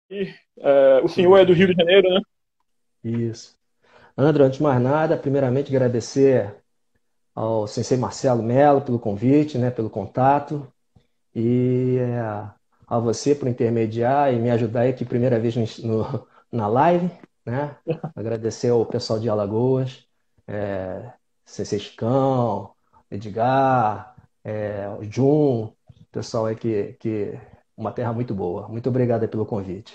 O senhor Tudo é do Rio bem. de Janeiro, né? Isso. André, antes de mais nada, primeiramente agradecer ao Sensei Marcelo Mello pelo convite, né, pelo contato, e a você por intermediar e me ajudar aqui primeira vez na live, né? Agradecer ao pessoal de Alagoas, Sensei Chicão, Edgar, o Jun, pessoal aí que uma terra muito boa. Muito obrigado aí pelo convite.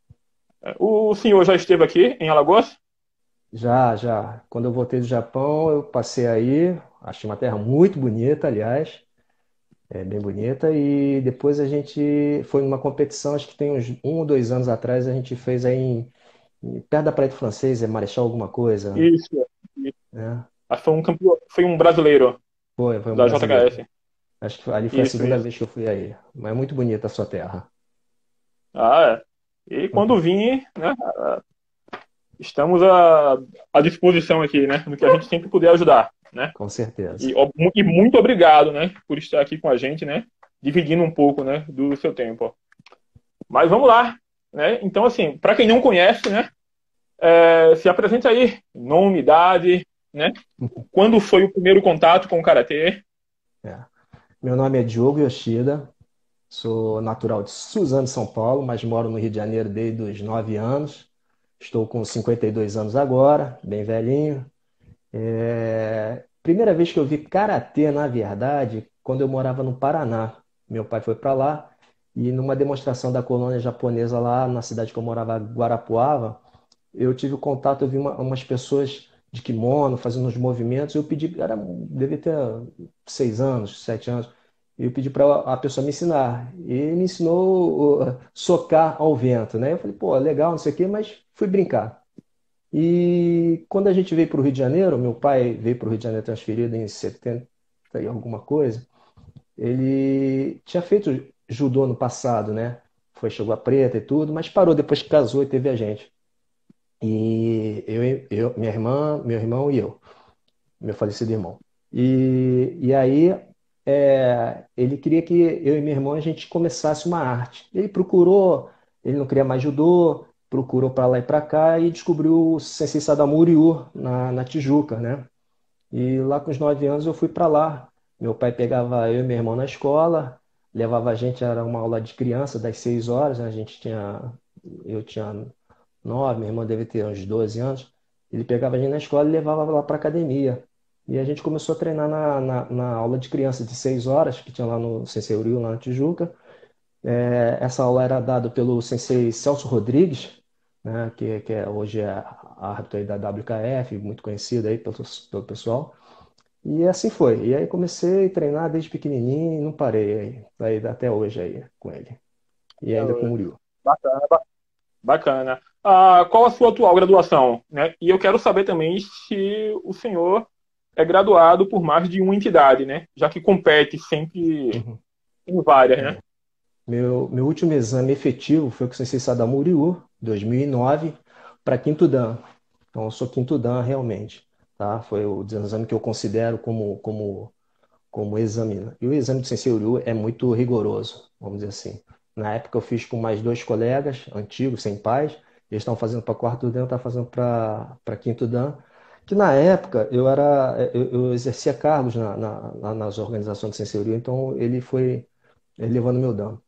O senhor já esteve aqui em Alagoas? Já, já. Quando eu voltei do Japão, eu passei aí. Achei uma terra muito bonita, aliás. É bem bonita. E depois a gente foi numa competição, acho que tem uns 1 ou 2 anos atrás, a gente fez aí perto da Praia do Francês, é Marechal alguma coisa, Isso. né? Foi um campeão, foi um brasileiro Foi um da brasileiro. JKS. Acho que ali foi a Isso, segunda isso. vez que eu fui aí. Mas é muito bonita a sua terra. Ah, é. E quando vir, né, estamos à disposição aqui, né, no que a gente sempre puder ajudar, né? Com certeza. E muito obrigado, né, por estar aqui com a gente, né, dividindo um pouco, né, do seu tempo. Mas vamos lá, né? Então, assim, para quem não conhece, né, se apresenta aí, nome, idade, né? Quando foi o primeiro contato com o karatê? É. Meu nome é Diogo Yoshida, sou natural de Suzano, São Paulo, mas moro no Rio de Janeiro desde os 9 anos. Estou com 52 anos agora, bem velhinho. Primeira vez que eu vi karatê, na verdade, quando eu morava no Paraná. Meu pai foi para lá e numa demonstração da colônia japonesa lá na cidade que eu morava, Guarapuava, eu tive o contato, eu vi umas pessoas de kimono fazendo uns movimentos. Eu pedi, devia ter 6 anos, 7 anos. Eu pedi para a pessoa me ensinar. E ele me ensinou socar ao vento, né? Eu falei, pô, legal, não sei o quê, mas fui brincar. E quando a gente veio para o Rio de Janeiro, meu pai veio para o Rio de Janeiro transferido em 70 e alguma coisa, ele tinha feito judô no passado, né? Chegou a preta e tudo, mas parou depois que casou e teve a gente. E minha irmã, meu irmão e eu, meu falecido irmão. E aí ele queria que eu e meu irmão a gente começasse uma arte. Ele procurou, ele não queria mais judô, procurou para lá e para cá e descobriu o Sensei Sadamu Ryu na Tijuca, né? E lá com os 9 anos eu fui para lá. Meu pai pegava eu e meu irmão na escola, levava a gente, era uma aula de criança das 6 horas, né? Eu tinha 9, minha irmã deve ter uns 12 anos. Ele pegava a gente na escola e levava lá para academia. E a gente começou a treinar na aula de criança de 6 horas, que tinha lá no Sensei Uriu, lá na Tijuca. Essa aula era dada pelo Sensei Celso Rodrigues, né, hoje é árbitro aí da WKF, muito conhecido aí pelo pessoal. E assim foi. E aí comecei a treinar desde pequenininho e não parei aí até hoje aí com ele. E ainda com o Uriu. Bacana, bacana. Qual a sua atual graduação, né? E eu quero saber também se o senhor é graduado por mais de uma entidade, né? Já que compete sempre Uhum. em várias, né? É. Meu último exame efetivo foi com o Sensei Sadamu Ryu, 2009, para quinto Dan. Então, eu sou quinto Dan realmente, tá? Foi o exame que eu considero como exame, né? E o exame do Sensei Ryu é muito rigoroso, vamos dizer assim. Na época eu fiz com mais dois colegas antigos, sem pais, eles estavam fazendo para quarto Dan, eu estava fazendo para quinto Dan, que na época eu exercia cargos nas organizações do Sensei Ryu, então ele levou no meu Dan.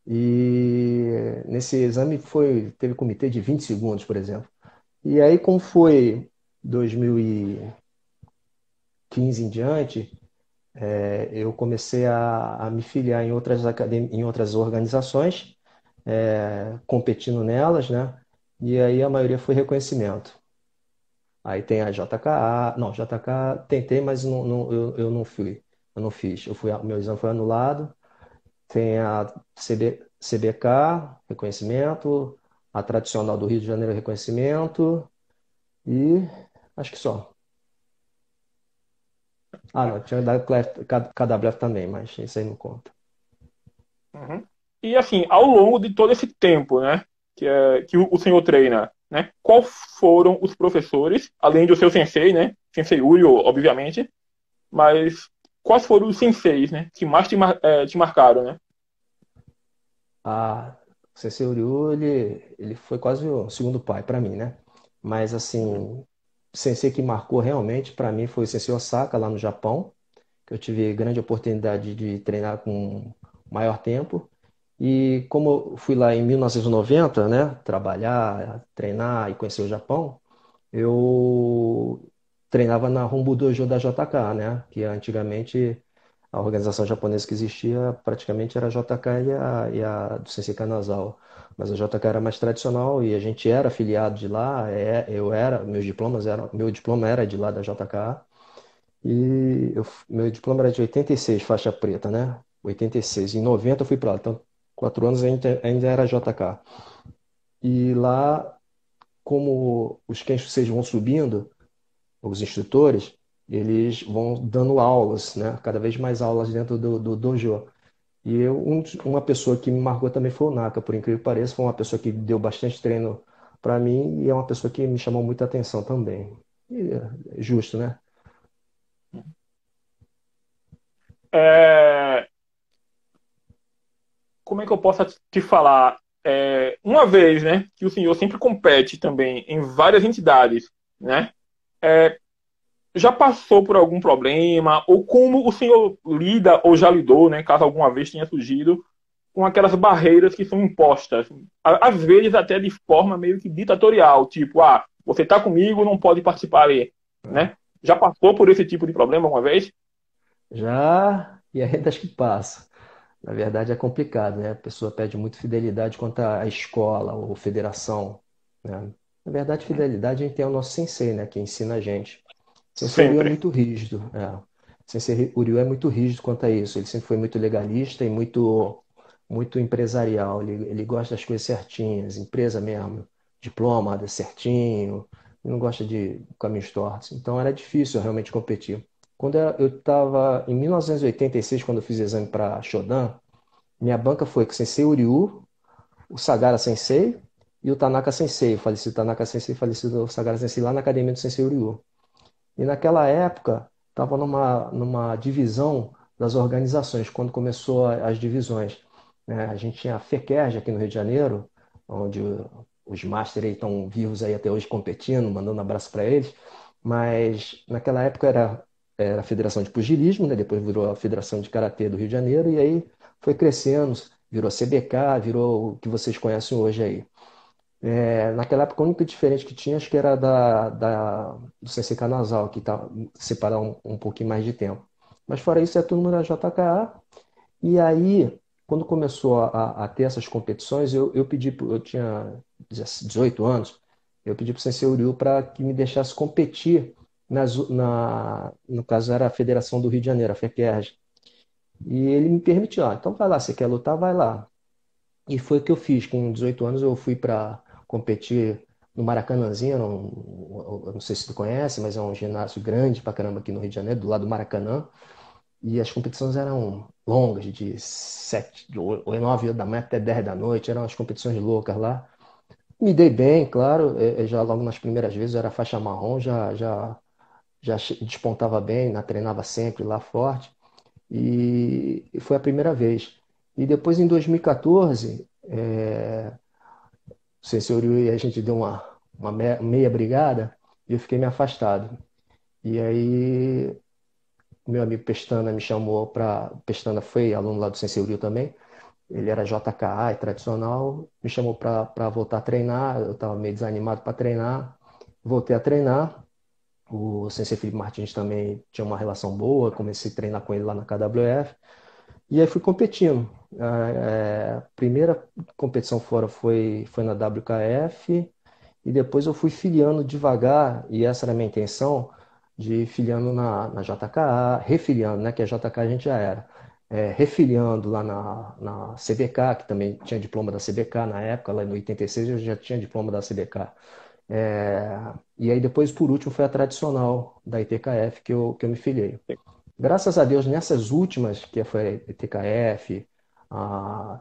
E nesse exame teve comitê de 20 segundos, por exemplo. E aí, como foi 2015 em diante, eu comecei a me filiar em outras organizações, competindo nelas, né? E aí a maioria foi reconhecimento. Aí tem a JKA, não, JK tentei, mas eu não fui, eu não fiz. Meu exame foi anulado. Tem a CBK, reconhecimento, a tradicional do Rio de Janeiro, reconhecimento, e acho que só. Ah, não, tinha da KWF também, mas isso aí não conta. Uhum. E assim, ao longo de todo esse tempo, né, que o senhor treina, né, quais foram os professores, além do seu sensei, né, sensei Urio, obviamente, mas quais foram os senseis, né, que mais te marcaram, né? O Sensei Ryu, ele foi quase o segundo pai para mim, né? Mas, assim, o sensei que marcou realmente para mim foi o Sensei Osaka, lá no Japão, que eu tive grande oportunidade de treinar com maior tempo. E como eu fui lá em 1990, né, trabalhar, treinar e conhecer o Japão, eu treinava na Hombu Dojo da JK, né, que antigamente a organização japonesa que existia praticamente era a JK e a do Sensei Kanazawa. Mas a JK era mais tradicional e a gente era afiliado de lá, eu era, meu diploma era de lá da JK. Meu diploma era de 86, faixa preta, né? 86. Em 90 eu fui para lá. Então, 4 anos ainda era JK. E lá, como os Kenshusei vão subindo, os instrutores, eles vão dando aulas, né? Cada vez mais aulas dentro do dojo. E uma pessoa que me marcou também foi o Naka, por incrível que pareça. Foi uma pessoa que deu bastante treino para mim e é uma pessoa que me chamou muita atenção também. E é justo, né? É, como é que eu posso te falar? Uma vez, né, que o senhor sempre compete também em várias entidades, né? É, já passou por algum problema? Ou como o senhor lida ou já lidou, né, caso alguma vez tenha surgido, com aquelas barreiras que são impostas? Às vezes até de forma meio que ditatorial, tipo, você tá comigo, não pode participar aí, né? Já passou por esse tipo de problema uma vez? Já, e ainda acho que passa. Na verdade é complicado, né? A pessoa pede muito fidelidade quanto à escola ou federação, né? Na verdade, fidelidade a gente tem o nosso sensei, né? Que ensina a gente. Sensei Uryu é Sempre. muito rígido, é. Sensei Uryu é muito rígido quanto a isso. Ele sempre foi muito legalista e muito empresarial. Ele gosta das coisas certinhas, empresa mesmo, diploma certinho. Ele não gosta de caminhos tortos. Então era difícil realmente competir. Quando eu estava em 1986, quando eu fiz exame para Shodan, minha banca foi com o Sensei Uryu, o Sagara Sensei e o Tanaka Sensei, o falecido Tanaka Sensei e o falecido Sagara Sensei, lá na academia do Sensei Uryu. E naquela época, estava numa divisão das organizações, quando começou as divisões, né? A gente tinha a FECERJ aqui no Rio de Janeiro, onde os Masters estão vivos aí até hoje competindo, mandando abraço para eles. Mas naquela época era a Federação de Pugilismo, né? Depois virou a Federação de Karatê do Rio de Janeiro, e aí foi crescendo, virou CBK, virou o que vocês conhecem hoje aí. Naquela época, a única diferença que tinha, acho que era do CCK Nasal, que tá separado um pouquinho mais de tempo. Mas fora isso, é tudo no JKA. E aí, quando começou a ter essas competições, eu pedi, eu tinha 18 anos, eu pedi para o Sensei Uryu para que me deixasse competir no caso era a Federação do Rio de Janeiro, a FECERJ. E ele me permitiu, então vai lá, você quer lutar, vai lá. E foi o que eu fiz. Com 18 anos eu fui para competir no Maracanãzinho. Eu não sei se tu conhece, mas é um ginásio grande pra caramba aqui no Rio de Janeiro, do lado do Maracanã. E as competições eram longas, de 9 da manhã até 10 da noite. Eram as competições loucas lá. Me dei bem, claro. Já logo nas primeiras vezes eu era faixa marrom, já despontava bem, treinava sempre lá forte. E foi a primeira vez. E depois, em 2014, o Sensoriu e a gente deu uma meia brigada e eu fiquei me afastado. E aí, meu amigo Pestana me chamou para. Pestana foi aluno lá do Sensoriu também. Ele era JKA e tradicional. Me chamou para voltar a treinar. Eu estava meio desanimado para treinar. Voltei a treinar. O Sensei Felipe Martins também tinha uma relação boa. Comecei a treinar com ele lá na KWF. E aí fui competindo. A primeira competição fora foi na WKF e depois eu fui filiando devagar, e essa era a minha intenção, de ir filiando na JKA, refiliando, né, que a JK a gente já era. Refiliando lá na CBK, que também tinha diploma da CBK na época, lá em 86 eu já tinha diploma da CBK. E aí depois, por último, foi a tradicional da ITKF que eu me filiei. Graças a Deus, nessas últimas, que foi a ETKF, a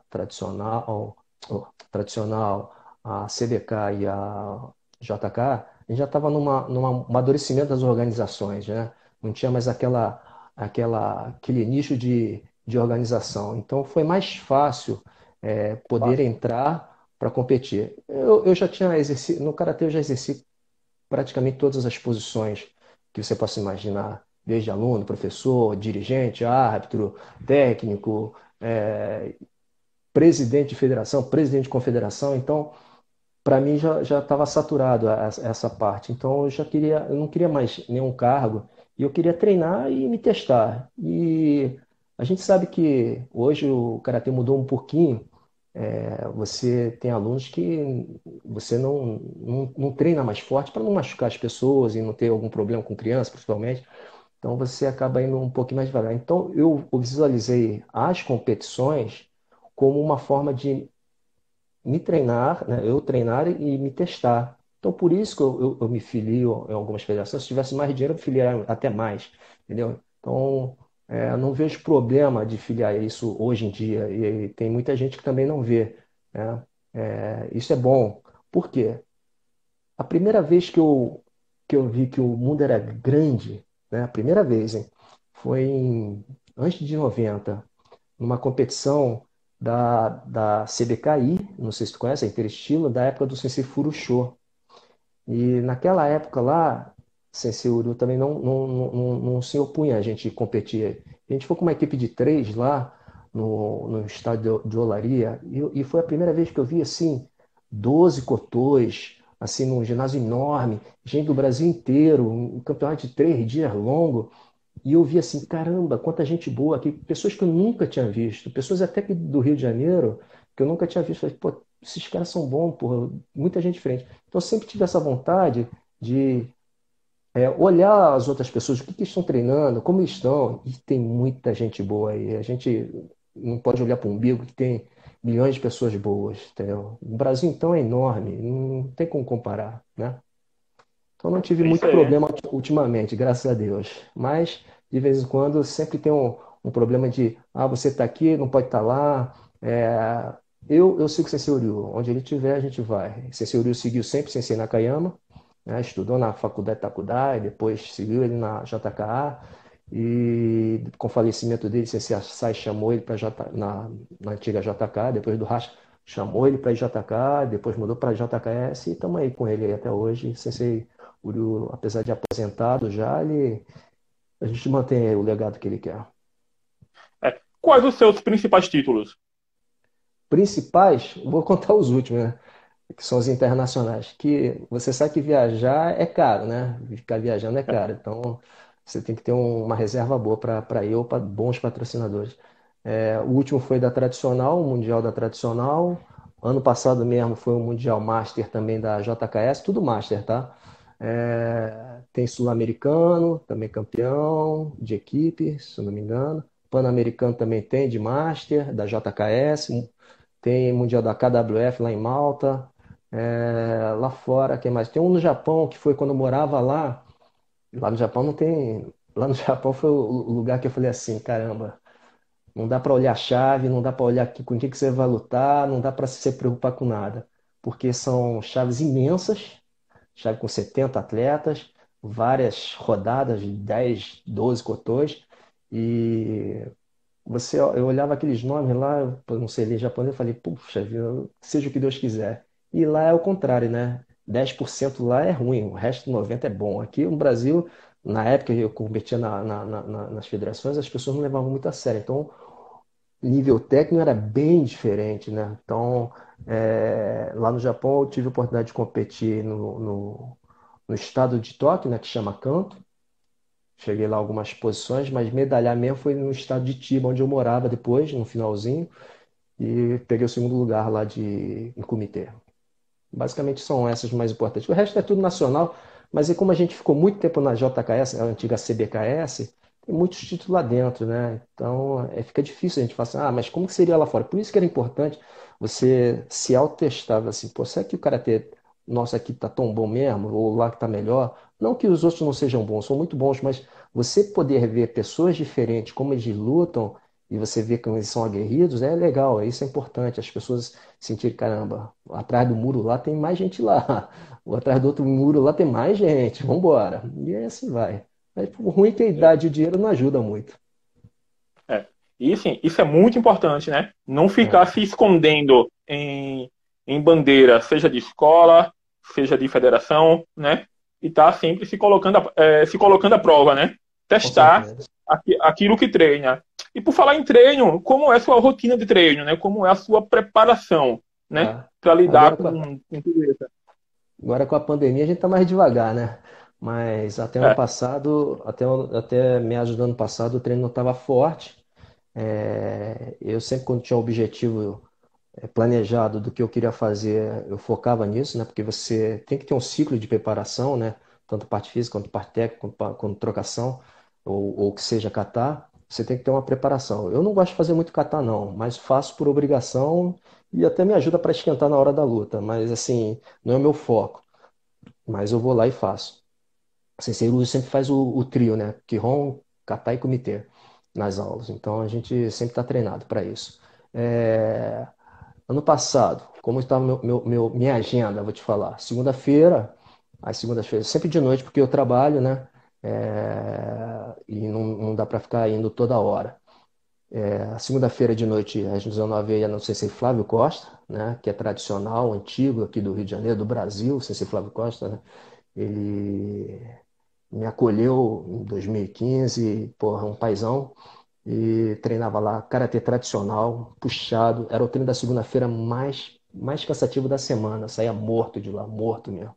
tradicional, a CDK e a JK, a gente já estava num amadurecimento das organizações, né? Não tinha mais aquele nicho de organização. Então foi mais fácil poder Massa. entrar para competir. Eu já tinha exercido, no karatê eu já exerci praticamente todas as posições que você possa imaginar, desde aluno, professor, dirigente, árbitro, técnico, presidente de federação, presidente de confederação. Então, para mim já estava saturado essa parte. Então, eu não queria mais nenhum cargo e eu queria treinar e me testar. E a gente sabe que hoje o karatê mudou um pouquinho. Você tem alunos que você não treina mais forte para não machucar as pessoas e não ter algum problema com criança, principalmente. Então você acaba indo um pouquinho mais devagar. Então eu visualizei as competições como uma forma de me treinar, né? Eu treinar e me testar. Então por isso que eu me filio em algumas federações. Se tivesse mais dinheiro, eu me filiaria até mais, entendeu? Então eu não vejo problema de filiar isso hoje em dia. E tem muita gente que também não vê, né? Isso é bom. Por quê? A primeira vez que eu vi que o mundo era grande, né? A primeira vez, hein? Foi antes de 90, numa competição da CBKI, não sei se tu conhece, a Interestilo, da época do Sensei Furushô. E naquela época lá, Sensei Uru também não se opunha a gente competir. A gente foi com uma equipe de três lá no estádio de Olaria e foi a primeira vez que eu vi assim 12 cotôs, assim num ginásio enorme, gente do Brasil inteiro, um campeonato de 3 dias longo. E eu vi assim, caramba, quanta gente boa aqui, pessoas que eu nunca tinha visto, pessoas até que do Rio de Janeiro, que eu nunca tinha visto. Falei, pô, esses caras são bons, porra, muita gente diferente. Então eu sempre tive essa vontade de olhar as outras pessoas, o que que estão treinando, como estão, e tem muita gente boa aí. A gente não pode olhar para o umbigo que tem milhões de pessoas boas, entendeu? O Brasil então é enorme, não tem como comparar, né? Então não tive É isso muito aí. problema ultimamente, graças a Deus. Mas de vez em quando sempre tem um problema de você está aqui, não pode estar lá. Eu sigo o Sensei Ryu, onde ele estiver a gente vai. Sensei Ryu seguiu sempre Sensei Nakayama, né? Estudou na faculdade Takudai, depois seguiu ele na JKA e com o falecimento dele, Sensei Asai chamou ele para na antiga JK, depois do Racha chamou ele para JK, depois mudou para JKS e estamos aí com ele aí até hoje. Sensei Uru, apesar de aposentado já, a gente mantém o legado que ele quer. Quais os seus principais títulos? Principais, vou contar os últimos, né? Que são os internacionais. Que você sabe que viajar é caro, né? Ficar viajando é caro. Então, você tem que ter uma reserva boa para ir ou para bons patrocinadores. O último foi da Tradicional, o Mundial da Tradicional. Ano passado mesmo foi o Mundial Master também da JKS, tudo Master, tá? Tem Sul-Americano, também campeão de equipe, se eu não me engano. Pan-Americano também tem de Master, da JKS. Tem Mundial da KWF lá em Malta. Lá fora, quem mais? Tem um no Japão, que foi quando eu morava lá. Lá no Japão não tem. Lá no Japão foi o lugar que eu falei assim, caramba, não dá para olhar a chave, não dá para olhar com quem que você vai lutar, não dá para se preocupar com nada. Porque são chaves imensas, chave com 70 atletas, várias rodadas de 10, 12 cotões, e eu olhava aqueles nomes lá, eu não sei ler japonês, eu falei, puxa, seja o que Deus quiser. E lá é o contrário, né? 10% lá é ruim, o resto 90% é bom. Aqui no Brasil, na época que eu competia nas federações, as pessoas não levavam muito a sério. Então, nível técnico era bem diferente, né? Então, lá no Japão, eu tive a oportunidade de competir no estado de Tóquio, né, que chama Kanto. Cheguei lá algumas posições, mas medalhar mesmo foi no estado de Chiba, onde eu morava depois, no finalzinho, e peguei o segundo lugar lá em comitê. Basicamente são essas mais importantes. O resto é tudo nacional, mas como a gente ficou muito tempo na JKS, a antiga CBKS, tem muitos títulos lá dentro, né? Então fica difícil a gente falar assim, mas como que seria lá fora? Por isso que era importante você se autotestar, assim, pô, será que o karatê nosso aqui tá tão bom mesmo? Ou lá que tá melhor? Não que os outros não sejam bons, são muito bons, mas você poder ver pessoas diferentes, como eles lutam, e você ver como eles são aguerridos, é legal, isso é importante. As pessoas sentir, caramba, atrás do muro lá tem mais gente lá, ou atrás do outro muro lá tem mais gente, vamos embora. E aí assim vai. Mas o ruim é que a É, idade e o dinheiro não ajudam muito. é. E assim, isso é muito importante, né? Não ficar É, se escondendo em bandeira, seja de escola, seja de federação, né? E tá sempre se colocando à prova, né? com Testar certeza. aquilo que treina. E por falar em treino, como é a sua rotina de treino, né? Como é a sua preparação, né? É. Para lidar Agora, com tudo isso. agora com a pandemia a gente tá mais devagar, né? Mas até ano É, passado, até meados do ano passado, o treino não estava forte. Eu sempre, quando tinha um objetivo planejado do que eu queria fazer, eu focava nisso, né? Porque você tem que ter um ciclo de preparação, né? Tanto parte física, quanto parte técnica, quanto trocação, ou que seja catar, você tem que ter uma preparação. Eu não gosto de fazer muito catar, não, mas faço por obrigação e até me ajuda para esquentar na hora da luta. Mas, assim, não é o meu foco. Mas eu vou lá e faço. O Sensei Luiz sempre faz o trio, né? Kihon, kata e comitê nas aulas. Então a gente sempre está treinado para isso. É, Ano passado, como estava minha agenda, vou te falar. Segunda-feira, às segundas-feiras, sempre de noite, porque eu trabalho, né? E não dá para ficar indo toda hora. A segunda-feira de noite, às 19h, ia no Sensei Flávio Costa, né? Que é tradicional, antigo aqui do Rio de Janeiro, do Brasil, Sensei Flávio Costa, né? Ele me acolheu em 2015, porra, um paizão, e treinava lá karatê tradicional, puxado. Era o treino da segunda-feira mais cansativo da semana. Saía morto de lá, morto mesmo.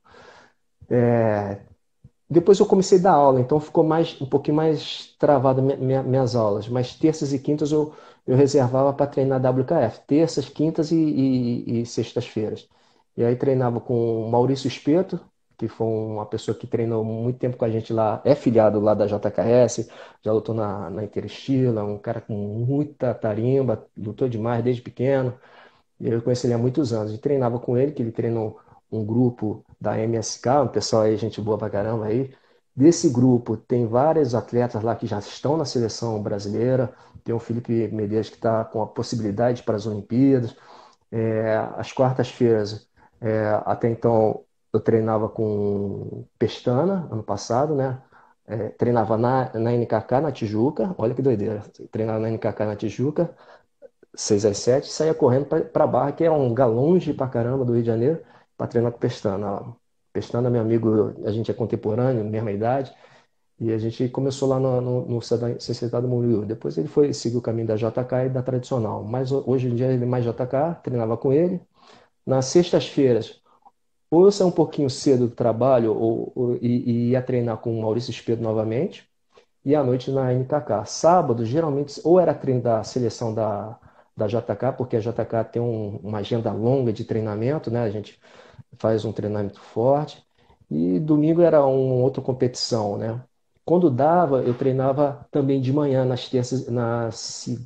Depois eu comecei a dar aula, então ficou um pouquinho mais travado minhas aulas. Mas terças e quintas eu reservava para treinar WKF. Terças, quintas e sextas-feiras. E aí treinava com o Maurício Espeto, que foi uma pessoa que treinou muito tempo com a gente lá, é filiado lá da JKS, já lutou na Interestila, um cara com muita tarimba, lutou demais desde pequeno. E eu conheci ele há muitos anos. E treinava com ele, que ele treinou um grupo da MSK, um pessoal aí, gente boa pra caramba aí. Desse grupo, tem vários atletas lá que já estão na seleção brasileira. Tem o Felipe Medeiros que está com a possibilidade para as Olimpíadas. Às quartas-feiras, até então, eu treinava com Pestana, ano passado, né? Treinava na NKK, na Tijuca. Olha que doideira. Treinava na NKK, na Tijuca. 6 às 7, saía correndo pra Barra, que é um lugar longe pra caramba do Rio de Janeiro, pra treinar com o Pestana. Pestana, meu amigo, a gente é contemporâneo, mesma idade, e a gente começou lá no Sociedade do Murilo. Depois ele foi seguir o caminho da JK e da tradicional, mas hoje em dia ele é mais JK, treinava com ele. Nas sextas-feiras, ou eu saía um pouquinho cedo do trabalho e ia treinar com o Maurício Espedo novamente, e à noite na NKK. Sábado, geralmente, ou era treino da seleção da JK, porque a JK tem uma agenda longa de treinamento, né? A gente faz um treinamento forte. E domingo era uma outra competição, né? Quando dava, eu treinava também de manhã, nas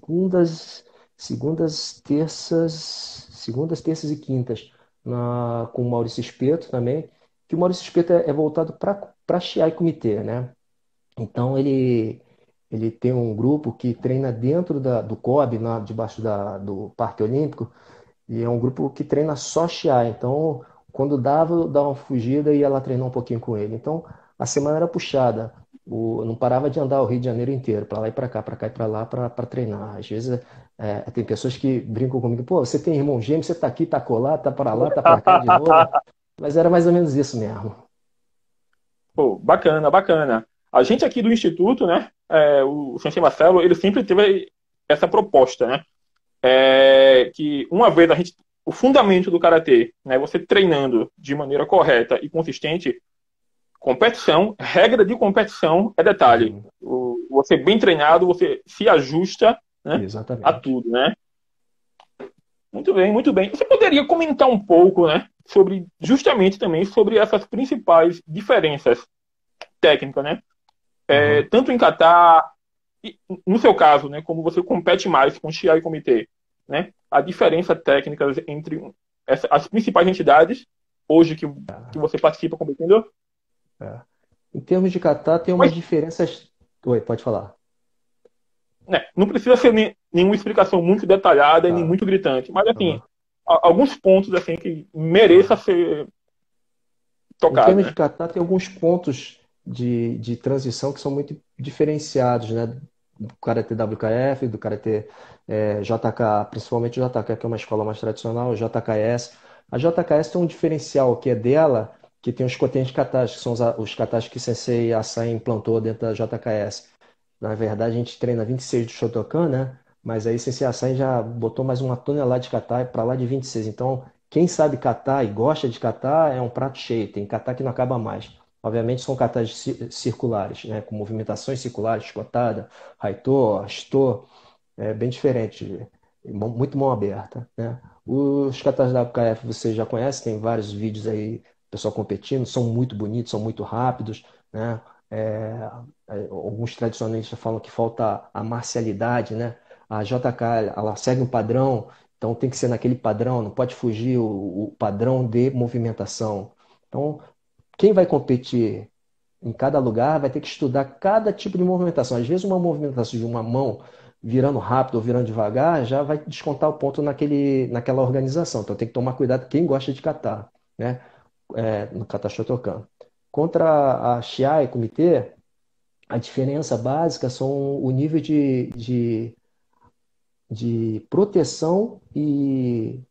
segundas, terças e quintas, com o Maurício Espeto também, que o Maurício Espeto é voltado para Chiai e Comitê, né? Então ele tem um grupo que treina dentro do COB, debaixo do Parque Olímpico, e é um grupo que treina só Chiai. Então, quando dava, eu dava uma fugida e ia lá treinar um pouquinho com ele. Então, a semana era puxada. Não parava de andar o Rio de Janeiro inteiro, para lá e para cá e para lá, para treinar. Às vezes, tem pessoas que brincam comigo, pô, você tem irmão gêmeo, você tá aqui, tá colar, tá para lá, tá para cá de novo. Mas era mais ou menos isso mesmo. Pô, bacana, bacana. A gente aqui do Instituto, né? O Sensei Marcelo, ele sempre teve essa proposta, né? Que uma vez o fundamento do karatê, né? Você treinando de maneira correta e consistente, competição, regra de competição é detalhe. Uhum. Você bem treinado, você se ajusta, né, a Exatamente. tudo, né? Muito bem, muito bem. Você poderia comentar um pouco, né, sobre justamente também sobre essas principais diferenças técnicas, né? Uhum. Tanto em Catar, no seu caso, né, como você compete mais com Xia e Comitê, né? A diferença técnica entre as principais entidades hoje que você participa competindo. É. Em termos de kata, tem Mas umas diferenças. Oi, pode falar. né, não precisa ser nenhuma explicação muito detalhada e nem Tá. muito gritante, mas assim, Aham. alguns pontos assim que mereça Tá. ser Em tocado, termos de né? kata, tem alguns pontos de transição que são muito diferenciados, né? do Karatê WKF, do Karatê JK, principalmente o JK, que é uma escola mais tradicional, o JKS. A JKS tem um diferencial que é dela, que tem os kotens de katas, que são os katas que Sensei Asai implantou dentro da JKS. Na verdade, a gente treina 26 do Shotokan, né? Mas aí Sensei Asai já botou mais uma tonelada de kata para lá de 26. Então, quem sabe catar e gosta de catar é um prato cheio. Tem kata que não acaba mais. Obviamente são katas circulares, né? Com movimentações circulares, escotada, Haito, Ashito, é bem diferente, muito mão aberta, né? Os katas da WKF você já conhece, tem vários vídeos aí, pessoal competindo, são muito bonitos, são muito rápidos, né? É, alguns tradicionalistas falam que falta a marcialidade, né? A JK, ela segue um padrão, então tem que ser naquele padrão, não pode fugir o padrão de movimentação. Então, quem vai competir em cada lugar vai ter que estudar cada tipo de movimentação. Às vezes, uma movimentação de uma mão virando rápido ou virando devagar já vai descontar o ponto naquela organização. Então, tem que tomar cuidado quem gosta de catar, né? No kata Shotokan. Contra a Shiai Comitê, a diferença básica são o nível de proteção e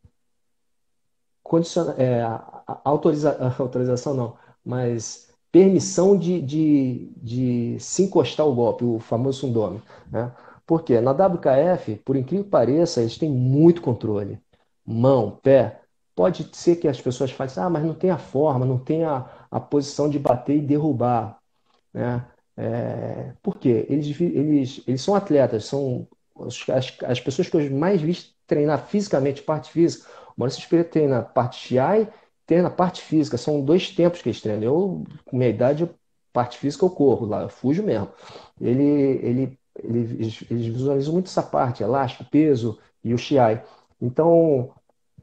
autorização não, mas permissão de se encostar o golpe, o famoso sundome, né? Porque na WKF, por incrível que pareça, eles têm muito controle. Mão, pé. Pode ser que as pessoas falem assim, mas não tem a forma, não tem a posição de bater e derrubar, né? Por quê? Eles são atletas, são as pessoas que eu mais vi treinar fisicamente, parte física. O Maurício Espírito treina parte Shiai, treina parte física. São dois tempos que eles treinam. Eu, com minha idade, parte física eu corro lá, eu fujo mesmo. Eles visualizam muito essa parte, elástico, peso e o Shiai. Então,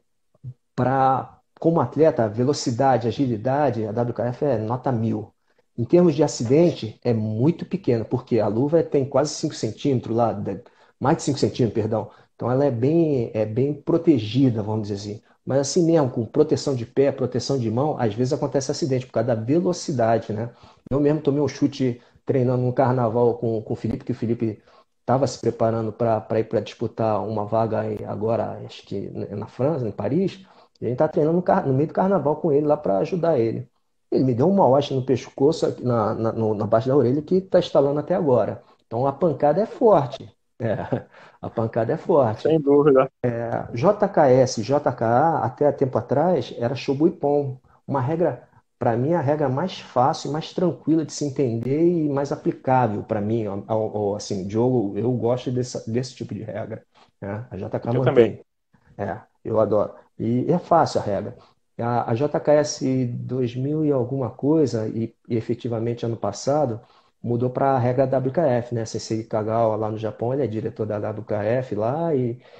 como atleta, velocidade, agilidade, a WKF é nota 1000. Em termos de acidente, é muito pequena, porque a luva tem quase 5 centímetros lá, mais de 5 centímetros, perdão. Então ela é bem protegida, vamos dizer assim. Mas assim mesmo, com proteção de pé, proteção de mão, às vezes acontece acidente por causa da velocidade, né? Eu mesmo tomei um chute treinando no carnaval com o Felipe, que o Felipe estava se preparando para ir para disputar uma vaga aí agora, acho que na França, em Paris. E a gente tá treinando no meio do carnaval com ele lá para ajudar ele. Ele me deu uma hoste no pescoço, aqui na parte da orelha, que tá estalando até agora. Então a pancada é forte. É, a pancada é forte. Sem dúvida. JKS, JKA, até há tempo atrás, era Shobu Ippon. Uma regra, para mim, a regra mais fácil, mais tranquila de se entender e mais aplicável para mim. Assim, Diogo, eu gosto desse tipo de regra, né? A JK Eu também. mantém. Eu adoro. E é fácil a regra. A JKS 2000 e alguma coisa, e efetivamente ano passado, mudou para a regra WKF, né? Sensei Kagawa lá no Japão, ele é diretor da WKF lá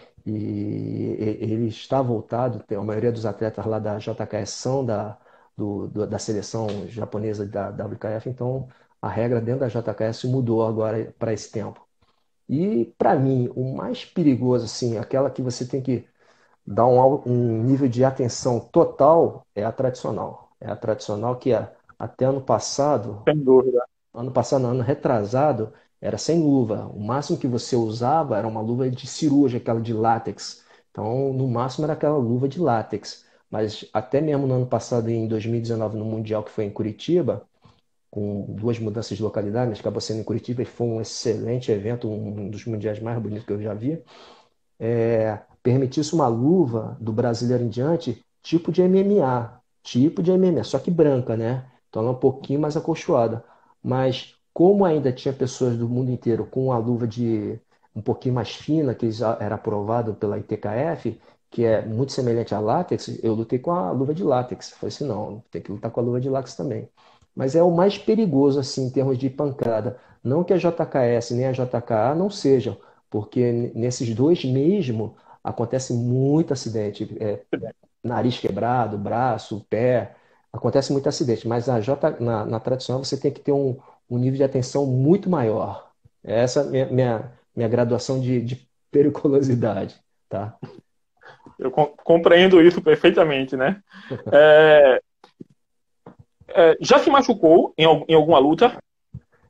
e ele está voltado, a maioria dos atletas lá da JKS são da seleção japonesa da WKF, então a regra dentro da JKS mudou agora para esse tempo. E para mim, o mais perigoso, assim, aquela que você tem que dar um nível de atenção total é a tradicional. É a tradicional que até Sem dúvida. ano passado, não, ano retrasado, era sem luva. O máximo que você usava era uma luva de cirurgia, aquela de látex. Então, no máximo era aquela luva de látex. Mas até mesmo no ano passado, em 2019, no Mundial que foi em Curitiba, com duas mudanças de localidade, mas acabou sendo em Curitiba e foi um excelente evento, um dos mundiais mais bonitos que eu já vi. Permitisse uma luva do brasileiro em diante, tipo de MMA, só que branca, né? Então ela é um pouquinho mais acolchoada. Mas como ainda tinha pessoas do mundo inteiro com a luva de um pouquinho mais fina, que já era aprovado pela ITKF, que é muito semelhante à látex, eu lutei com a luva de látex. Falei assim, não, tem que lutar com a luva de látex também. Mas é o mais perigoso, assim, em termos de pancada. Não que a JKS nem a JKA não sejam, porque nesses dois mesmo acontece muito acidente. Nariz quebrado, braço, pé, acontece muito acidente. Mas na tradicional você tem que ter um nível de atenção muito maior. Essa é a minha graduação de periculosidade, tá? Eu compreendo isso perfeitamente, né? É, já se machucou em alguma luta?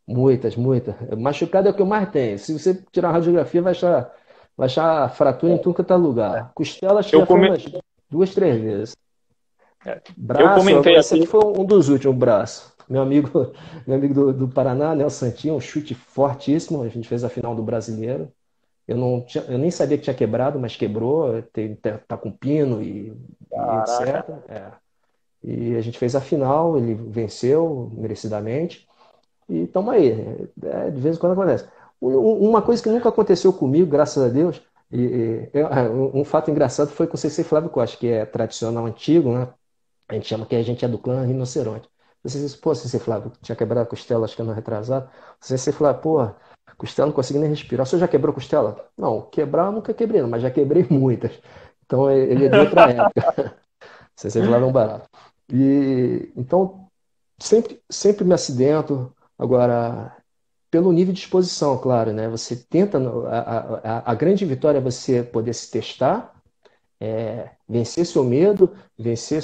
Muitas, muitas. Machucado é o que eu mais tenho. Se você tirar a radiografia, vai achar fratura em tudo que tá lugar. Costela, acho que Eu, já foi come... umas duas, três vezes. eu Braço, comentei esse aqui aqui. foi um dos últimos, braço. Meu amigo do Paraná, né, o Santinho, um chute fortíssimo. A gente fez a final do Brasileiro. Eu nem sabia que tinha quebrado, mas quebrou. Tá com pino e Caraca. etc. É. E a gente fez a final, ele venceu merecidamente. E estamos aí. De vez em quando acontece. Uma coisa que nunca aconteceu comigo, graças a Deus, um fato engraçado foi com o CC Flávio Costa, que é tradicional antigo, né? A gente chama que a gente é do clã Rinoceronte. Você disse, pô, CC Flávio, tinha quebrado a costela, acho que ano retrasado. CC Flávio, pô, costela não consegui nem respirar. Você já quebrou costela? Não, quebrar eu nunca quebrei, não, mas já quebrei muitas. Então ele é de outra época. CC Flávio é um barato. E então sempre me acidento. Agora, pelo nível de exposição, claro, né? Você tenta, a grande vitória é você poder se testar, vencer seu medo, vencer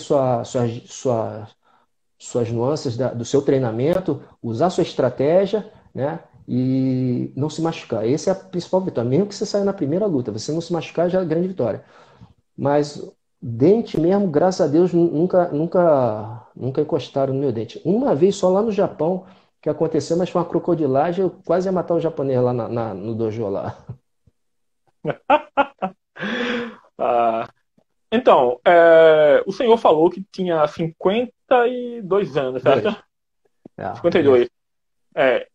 suas nuances do seu treinamento, usar sua estratégia, né? E não se machucar. Essa é a principal vitória. Mesmo que você saia na primeira luta, você não se machucar já é a grande vitória. Mas dente mesmo, graças a Deus, nunca encostaram no meu dente. Uma vez só lá no Japão que aconteceu, mas foi uma crocodilagem, eu quase ia matar o japonês lá no dojo lá. Ah, então, o senhor falou que tinha 52 anos, certo? Dois. Isso. 52. É,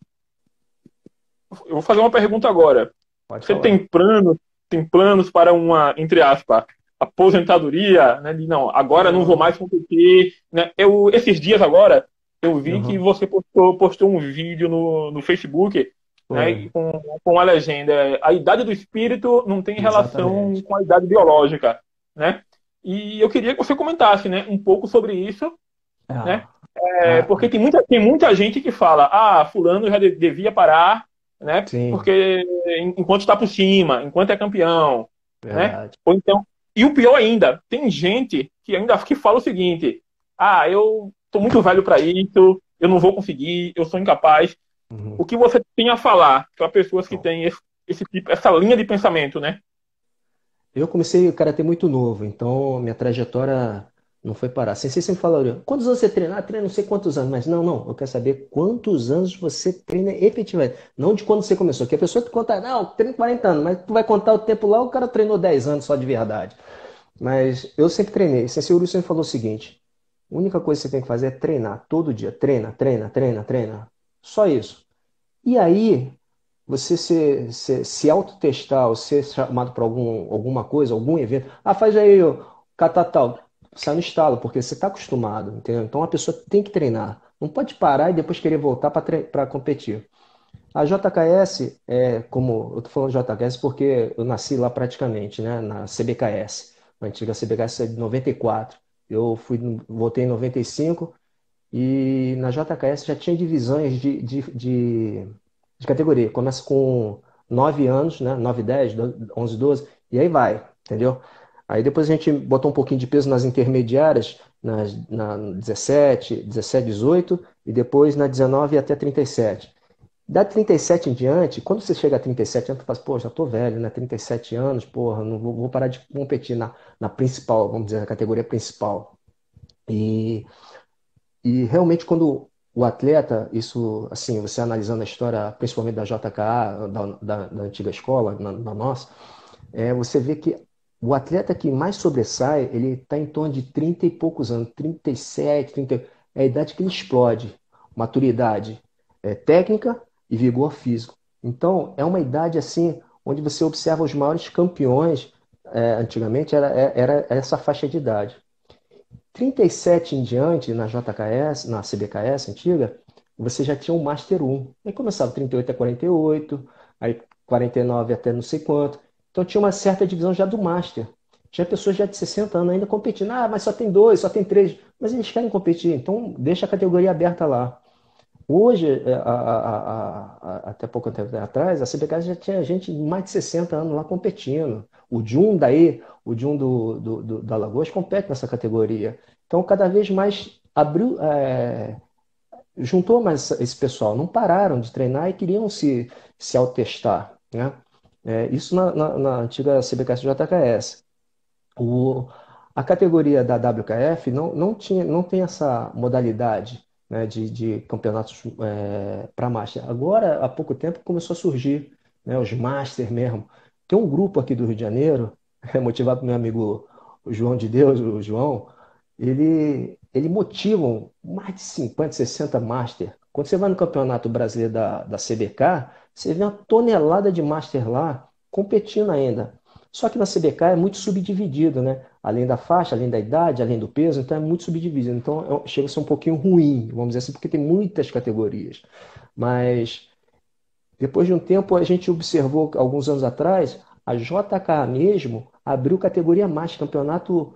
eu vou fazer uma pergunta agora. Pode Você falar. tem planos para uma, entre aspas, aposentadoria, né? De não, agora não vou Não. mais competir, né? Esses dias agora, eu vi que Uhum. você postou um vídeo no Facebook, né? Foi. Com a legenda, a idade do espírito não tem relação Exatamente. com a idade biológica, né? E eu queria que você comentasse, né? Um pouco sobre isso, né? Ah, Porque ah, tem muita gente que fala, fulano já devia parar, né? sim, Porque enquanto está por cima, enquanto é campeão, né? verdade. Ou então, e o pior ainda, tem gente que ainda que fala o seguinte: eu tô muito velho para isso, eu não vou conseguir, eu sou incapaz. Uhum. O que você tem a falar para pessoas que Bom, têm esse tipo, essa linha de pensamento, né? eu comecei o karatê muito novo, então minha trajetória não foi parar. Sensei sempre falaram, quantos anos você treina? Ah, treino não sei quantos anos, mas não, eu quero saber quantos anos você treina efetivamente, não de quando você começou. Que a pessoa te conta, não, eu treino 40 anos, mas tu vai contar o tempo lá, o cara treinou 10 anos só de verdade. Mas eu sempre treinei. Sensei Uru sempre falou o seguinte, a única coisa que você tem que fazer é treinar, todo dia, treina, treina, treina, treina. Só isso. E aí, você se autotestar ou ser chamado para alguma coisa, algum evento. Ah, faz aí, ó, catatal. Sai no estalo, porque você está acostumado, entendeu? Então a pessoa tem que treinar. Não pode parar e depois querer voltar para competir. A JKS, como eu estou falando de JKS porque eu nasci lá praticamente, né, na CBKS. A antiga CBKS é de 94. Voltei em 95 e na JKS já tinha divisões de categoria. Começa com 9 anos, né? 9, 10, 11, 12, e aí vai, entendeu? Aí depois a gente botou um pouquinho de peso nas intermediárias, na 17, 18, e depois na 19 até 37. Da 37 em diante, quando você chega a 37 anos, tu fala, pô, já tô velho, né? 37 anos, porra, não vou parar de competir na principal, vamos dizer, na categoria principal. E e realmente, quando o atleta, isso, assim, você analisando a história, principalmente da JKA, da antiga escola, na nossa, você vê que o atleta que mais sobressai, ele está em torno de 30 e poucos anos, 37, 30, é a idade que ele explode. Maturidade técnica e vigor físico. Então, é uma idade, assim, onde você observa os maiores campeões, antigamente era essa faixa de idade. 37 em diante, na JKS, na CBKS antiga, você já tinha o Master 1. Aí começava 38 a 48, aí 49 até não sei quanto. Então tinha uma certa divisão já do Master. Tinha pessoas já de 60 anos ainda competindo. Ah, mas só tem dois, só tem três. Mas eles querem competir, então deixa a categoria aberta lá. Hoje, até pouco tempo atrás, a CBK já tinha gente de mais de 60 anos lá competindo. O Jun da Alagoas compete nessa categoria. Então, cada vez mais abriu, juntou mais esse pessoal, não pararam de treinar e queriam se autotestar, né? Isso na antiga CBKS-JKS. O, a categoria da WKF não tem essa modalidade, né, de campeonatos para Master. Agora, há pouco tempo, começou a surgir, né, os Master mesmo. Tem um grupo aqui do Rio de Janeiro, motivado pelo meu amigo o João de Deus, o João, ele motivam mais de 50, 60 Master. Quando você vai no Campeonato Brasileiro da CBK, você vê uma tonelada de Master lá competindo ainda. Só que na CBK é muito subdividido, né? Além da faixa, além da idade, além do peso, então é muito subdividido. Então chega a ser um pouquinho ruim, vamos dizer assim, porque tem muitas categorias. Mas depois de um tempo, a gente observou, alguns anos atrás, a JK mesmo abriu categoria Master, campeonato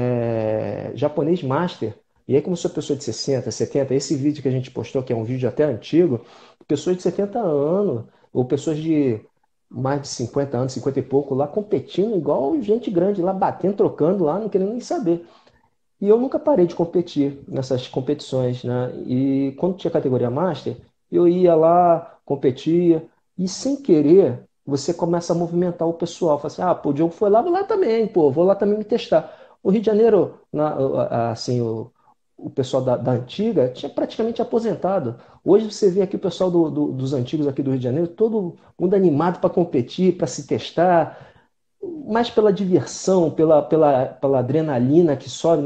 japonês Master. E aí começou a pessoa de 60, 70. Esse vídeo que a gente postou, que é um vídeo até antigo, pessoas de 70 anos, ou pessoas de mais de 50 anos, 50 e pouco, lá competindo igual gente grande, lá batendo, trocando lá, não querendo nem saber. E eu nunca parei de competir nessas competições, né? E quando tinha categoria Master, eu ia lá, competia, e sem querer, você começa a movimentar o pessoal. Fala assim, ah, pô, o Diogo foi lá, vou lá também, pô, vou lá também me testar. O Rio de Janeiro, assim, o pessoal da antiga tinha praticamente aposentado. Hoje você vê aqui o pessoal dos antigos aqui do Rio de Janeiro, todo mundo animado para competir, para se testar, mais pela diversão, pela adrenalina que sobe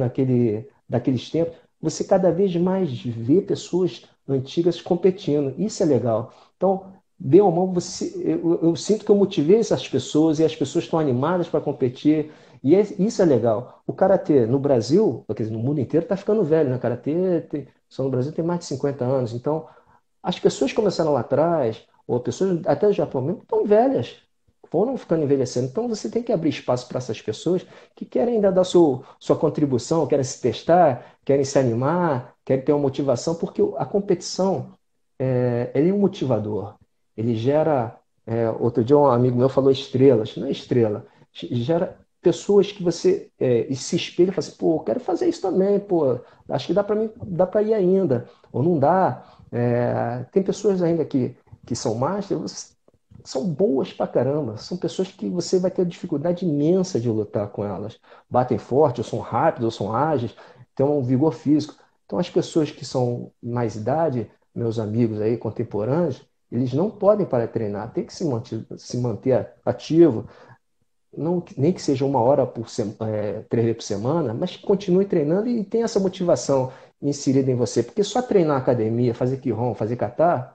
daqueles tempos, você cada vez mais vê pessoas antigas competindo. Isso é legal. Então, bem ou mal, eu sinto que eu motivei essas pessoas e as pessoas estão animadas para competir. E isso é legal. O karatê no Brasil, quer dizer, no mundo inteiro, está ficando velho, né? O karatê só no Brasil tem mais de 50 anos. Então, as pessoas que começaram lá atrás, ou pessoas até do Japão mesmo, estão velhas, foram ficando envelhecendo. Então você tem que abrir espaço para essas pessoas que querem ainda dar sua contribuição, querem se testar, querem se animar, querem ter uma motivação, porque a competição ele é um motivador. Ele gera. Outro dia um amigo meu falou estrelas, não é estrela, gera pessoas que você e se espelha e fala assim, pô, eu quero fazer isso também, pô, acho que dá para mim, dá para ir ainda, ou não dá. Tem pessoas ainda que são masters, são boas pra caramba. São pessoas que você vai ter dificuldade imensa de lutar com elas. Batem forte, ou são rápidos, ou são ágeis, têm um vigor físico. Então, as pessoas que são mais idade, meus amigos aí contemporâneos, eles não podem parar de treinar, tem que se manter ativo, não, nem que seja 1 hora 3 vezes por semana, mas que continue treinando e tenha essa motivação inserida em você. Porque só treinar na academia, fazer Kihon, fazer kata,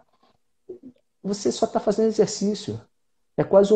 você só está fazendo exercício. É quase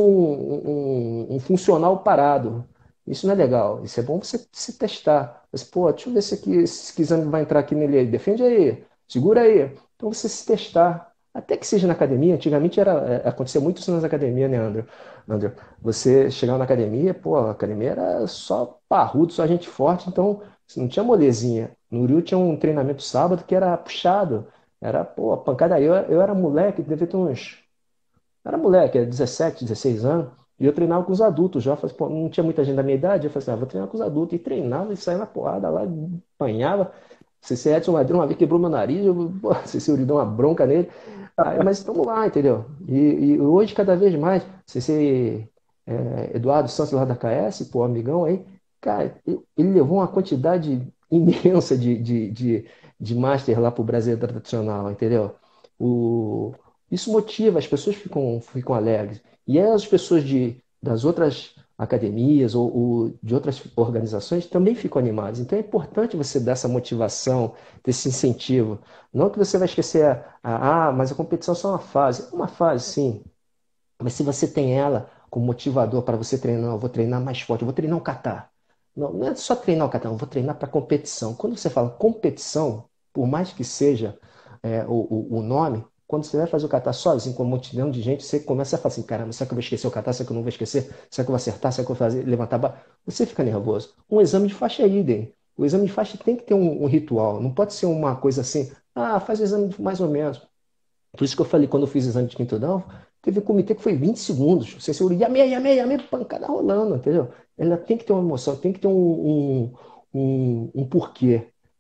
um funcional parado. Isso não é legal. Isso é bom você se testar. Mas, pô, deixa eu ver se aqui, esse exame vai entrar aqui nele aí. Defende aí, segura aí. Então você se testar. Até que seja na academia, antigamente acontecia muito isso nas academias, né, André? Você chegava na academia, pô, a academia era só parrudo, só gente forte, então não tinha molezinha. No Rio tinha um treinamento sábado que era puxado. Era, pô, pancadaria. Eu era moleque, devia ter uns era moleque, era 17, 16 anos, e eu treinava com os adultos já. Falei, pô, não tinha muita gente da minha idade, eu falei assim, vou treinar com os adultos. E treinava e saía na porrada lá, apanhava. CC Edson Ladrão uma vez quebrou meu nariz, pô, CC Uri deu uma bronca nele. Aí, mas estamos lá, entendeu? E hoje, cada vez mais, CC Eduardo Santos lá da KS, pô, amigão aí, cara, ele levou uma quantidade imensa de master lá pro Brasil tradicional, entendeu? O, isso motiva, as pessoas ficam alegres. E aí as pessoas das outras academias ou de outras organizações também ficam animadas. Então é importante você dar essa motivação, ter esse incentivo. Não que você vai esquecer, mas a competição é só uma fase. É uma fase, sim. Mas se você tem ela como motivador para você treinar, eu vou treinar mais forte, eu vou treinar o kata. Não, não é só treinar o kata, eu vou treinar para competição. Quando você fala competição, por mais que seja o nome, quando você vai fazer o kata sozinho, com uma multidão de gente, você começa a falar assim, caramba, será que eu vou esquecer o kata? Será que eu não vou esquecer? Será que eu vou acertar? Será que eu vou levantar a barra? Você fica nervoso. Um exame de faixa é idem. O exame de faixa tem que ter um ritual. Não pode ser uma coisa assim, faz o exame mais ou menos. Por isso que eu falei, quando eu fiz o exame de quinto grau, teve um comitê que foi 20 segundos. Você se yamei, yamei, yamei, pancada rolando, entendeu? Ela tem que ter uma emoção, tem que ter um porquê.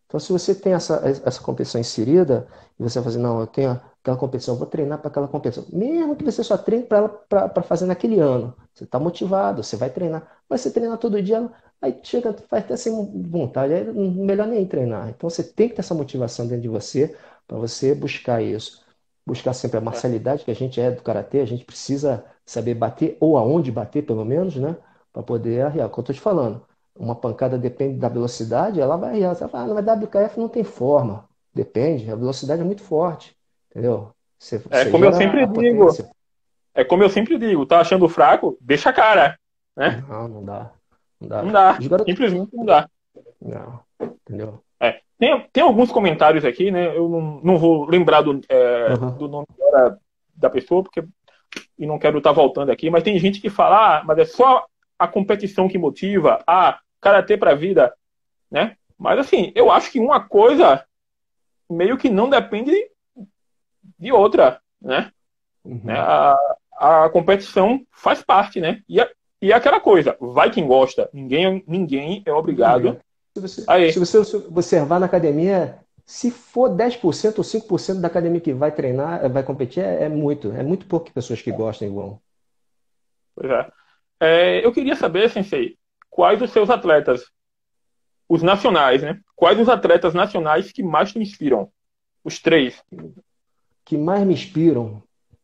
Então, se você tem essa competição inserida, e você vai fazer, não, eu tenho aquela competição, eu vou treinar para aquela competição. Mesmo que você só treine para ela para fazer naquele ano. Você está motivado, você vai treinar. Mas você treinar todo dia, aí chega, vai até sem vontade, aí melhor nem treinar. Então, você tem que ter essa motivação dentro de você para você buscar isso. Buscar sempre a É, marcialidade, que a gente é do karatê, a gente precisa saber bater, ou aonde bater, pelo menos, né? Para poder arriar. O que eu estou te falando. Uma pancada depende da velocidade, ela vai arriar. Você vai falar, ah, mas WKF não tem forma. Depende, a velocidade é muito forte, entendeu? é Você como eu gera sempre a digo, potência. é como eu sempre digo, tá achando fraco? Deixa a cara, né? Não, não dá. Não Não dá. dá, Os garotos. simplesmente não dá. Não, entendeu? Tem alguns comentários aqui, né? Eu não vou lembrar Aham. do nome agora da pessoa, porque e não quero estar voltando aqui, mas tem gente que fala, ah, mas é só a competição que motiva, ah, karatê pra vida, né? Mas assim, eu acho que uma coisa meio que não depende de outra, né? Uhum. A competição faz parte, né? E é aquela coisa, vai quem gosta, ninguém é Ninguém é obrigado obrigado. Se aí. você observar na academia, se for 10% ou 5% da academia que vai treinar, vai competir, é muito. É muito pouco pessoas que gostam igual. Pois é. Eu queria saber, Sensei, quais os seus atletas, os nacionais, né? Quais os atletas nacionais que mais te inspiram? Os três. Que mais me inspiram,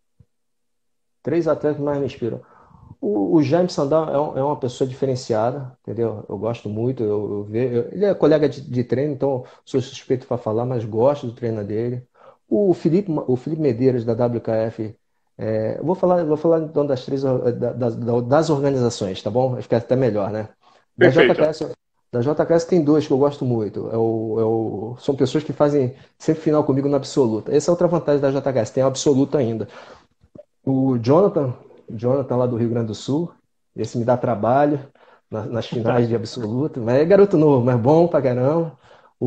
três atletas que mais me inspiram. O Jaime Sandal é uma pessoa diferenciada, entendeu? Eu gosto muito, ele é colega de treino, então sou suspeito para falar, mas gosto do treino dele. O Felipe Medeiros, da WKF, eu vou falar então das três, das organizações, tá bom? Acho que é até melhor, né? Da Perfeito. JKS, da JKS tem dois que eu gosto muito. São pessoas que fazem sempre final comigo na absoluta. Essa é outra vantagem da JKS, tem a absoluta ainda. O Jonathan lá do Rio Grande do Sul, esse me dá trabalho nas finais de absoluto, mas é garoto novo, mas bom pra caramba.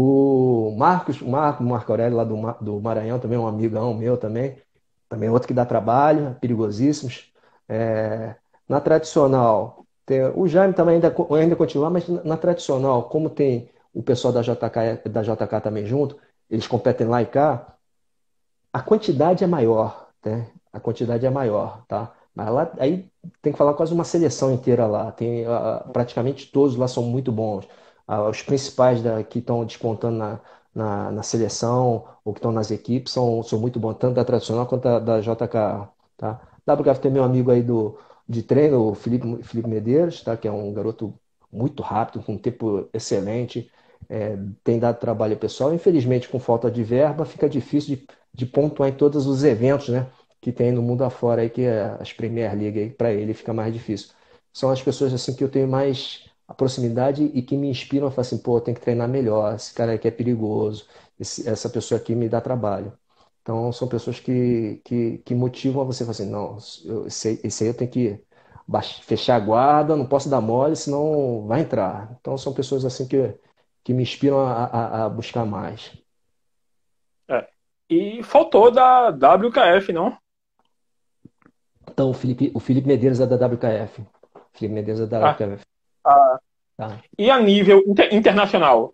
Marco Aurélio lá do Maranhão, também é um amigão meu também é outro que dá trabalho, perigosíssimos. É, na tradicional, o Jaime também ainda continua, mas na tradicional, como tem o pessoal da JK também junto, eles competem lá e cá, a quantidade é maior, né? A quantidade é maior, tá? Mas lá, aí tem que falar quase uma seleção inteira lá. Praticamente todos lá são muito bons. Os principais que estão despontando na seleção ou que estão nas equipes são muito bons, tanto da tradicional quanto da JK, tá? WKF tem meu amigo aí de treino, o Felipe Medeiros, tá? Que é um garoto muito rápido, com um tempo excelente. Tem dado trabalho ao pessoal. Infelizmente, com falta de verba, fica difícil de pontuar em todos os eventos, né, que tem no mundo afora aí, que é as Premier League aí, para ele fica mais difícil. São as pessoas assim que eu tenho mais a proximidade e que me inspiram a falar assim, pô, tem que treinar melhor, esse cara aqui é perigoso, essa pessoa aqui me dá trabalho. Então são pessoas que motivam a você falar assim, não, esse aí eu tenho que fechar a guarda, não posso dar mole, senão vai entrar. Então são pessoas assim que me inspiram a buscar mais. É. E faltou da WKF, não? Então, o Felipe Medeiros é da WKF. Felipe Medeiros é da Ah, WKF. ah, Tá. e a nível internacional,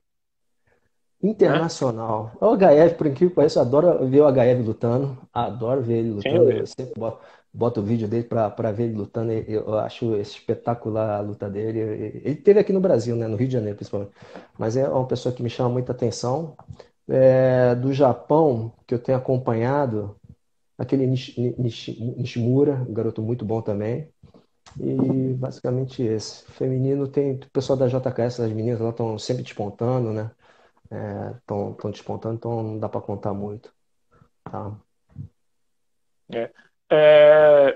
né? Internacional. O HF, por incrível que pareça, eu adoro ver o HF lutando. Adoro ver ele lutando. Eu Senhor. sempre boto o vídeo dele para ver ele lutando. Eu acho espetacular a luta dele. Ele teve aqui no Brasil, né? No Rio de Janeiro, principalmente. Mas é uma pessoa que me chama muita atenção. Do Japão, que eu tenho acompanhado, aquele Nishimura, um garoto muito bom também. E basicamente esse. Feminino tem o pessoal da JKS, as meninas lá estão sempre despontando, né? Estão despontando, então não dá para contar muito, tá? É. É,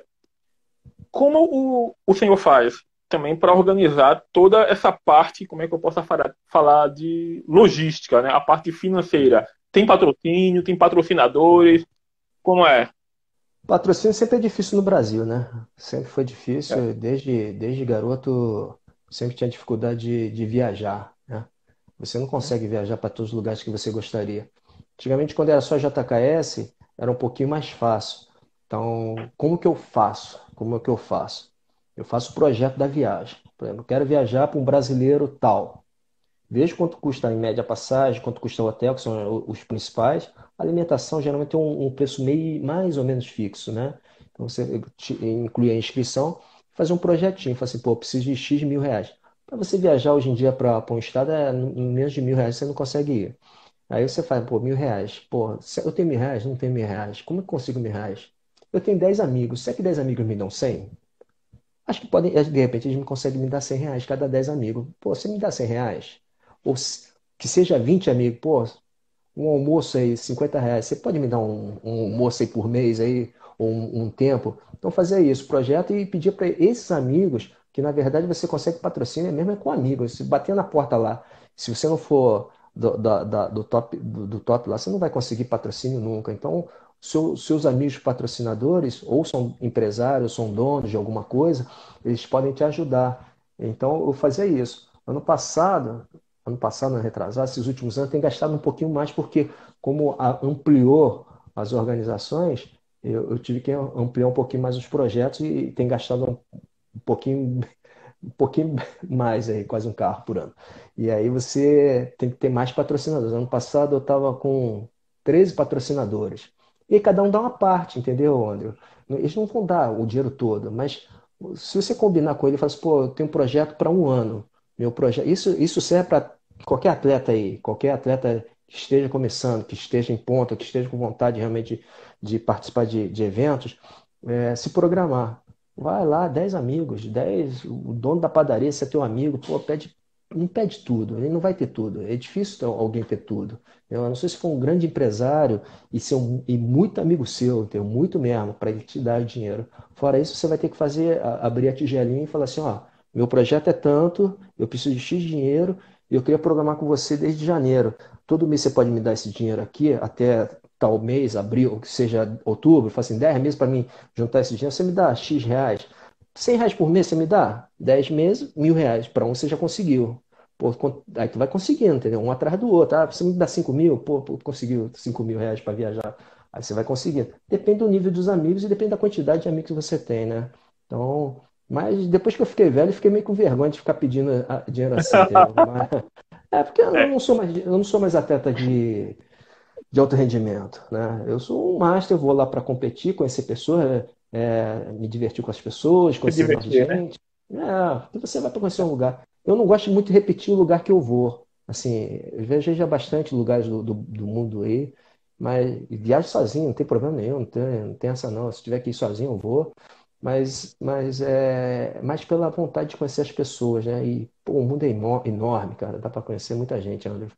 como o senhor faz também para organizar toda essa parte, como é que eu posso falar de logística, né? A parte financeira. Tem patrocínio, tem patrocinadores, como é? Patrocínio sempre é difícil no Brasil, né? Sempre foi É, difícil, desde garoto, sempre tinha dificuldade de viajar, né? Você não consegue viajar para todos os lugares que você gostaria. Antigamente, quando era só JKS, era um pouquinho mais fácil. Então, como que eu faço? Como é que eu faço? Eu faço o projeto da viagem. Por exemplo, eu quero viajar para um brasileiro tal. vejo quanto custa em média a passagem, quanto custa o hotel, que são os principais. A alimentação geralmente tem um preço meio, mais ou menos fixo, né? Então você inclui a inscrição, fazer um projetinho, fala assim, pô, eu preciso de X mil reais. Para você viajar hoje em dia para um estado, em menos de 1.000 reais você não consegue ir. Aí você fala, pô, 1.000 reais. Pô, eu tenho 1.000 reais? Não tenho 1.000 reais. Como é que eu consigo 1.000 reais? Eu tenho 10 amigos. Será que 10 amigos me dão 100? Acho que podem, de repente, eles me conseguem me dar 100 reais cada 10 amigos. Pô, você me dá 100 reais? Ou que seja 20 amigos, pô, um almoço aí, 50 reais. Você pode me dar um almoço aí por mês aí, ou um tempo? Então fazer isso, projeto e pedir para esses amigos, que na verdade você consegue patrocínio mesmo é com amigos. Se bater na porta lá, se você não for do top lá, você não vai conseguir patrocínio nunca. Então, seus amigos patrocinadores, ou são empresários, são donos de alguma coisa, eles podem te ajudar. Então, eu fazia isso. Ano passado, ano retrasado, esses últimos anos, tem gastado um pouquinho mais, porque como ampliou as organizações, eu tive que ampliar um pouquinho mais os projetos e tem gastado um pouquinho, um pouquinho mais aí, quase um carro por ano. E aí você tem que ter mais patrocinadores. Ano passado eu estava com 13 patrocinadores. E cada um dá uma parte, entendeu, André? Eles não vão dar o dinheiro todo, mas se você combinar com ele e falar assim, pô, eu tenho um projeto para um ano. Meu projeto, isso serve para qualquer atleta aí, qualquer atleta que esteja começando, que esteja em ponta, que esteja com vontade realmente de participar de eventos, se programar. Vai lá, 10 amigos, 10 o dono da padaria, se é teu amigo, pô, não pede tudo, ele não vai ter tudo. É difícil alguém ter tudo. Eu não sei se for um grande empresário e muito amigo seu, entendeu? Muito mesmo, para ele te dar o dinheiro. Fora isso, você vai ter que abrir a tigelinha e falar assim, ó, meu projeto é tanto, eu preciso de X dinheiro, e eu queria programar com você desde janeiro. Todo mês você pode me dar esse dinheiro aqui, até tal mês, abril, que seja outubro, faz assim, 10 meses para mim juntar esse dinheiro, você me dá X reais. 100 reais por mês você me dá? 10 meses, 1.000 reais. Para um você já conseguiu. Pô, aí tu vai conseguindo, entendeu? Um atrás do outro. Ah, você me dá 5 mil? Pô, conseguiu 5 mil reais para viajar. Aí você vai conseguindo. Depende do nível dos amigos e depende da quantidade de amigos que você tem, né? Então, mas depois que eu fiquei velho, eu fiquei meio com vergonha de ficar pedindo dinheiro assim, entendeu? Mas, porque eu É, não sou mais atleta de alto rendimento, né? Eu sou um master, vou lá para competir, conhecer pessoas, me divertir com as pessoas, se conhecer mais divertir, né? gente. Porque você vai para conhecer um lugar. Eu não gosto muito de repetir o lugar que eu vou. Assim, eu viajei já bastante lugares do mundo aí, mas viajo sozinho, não tem problema nenhum, não tem essa não. Se tiver que ir sozinho, eu vou. Mas é mais pela vontade de conhecer as pessoas, né? E pô, o mundo é enorme, cara. Dá para conhecer muita gente, André.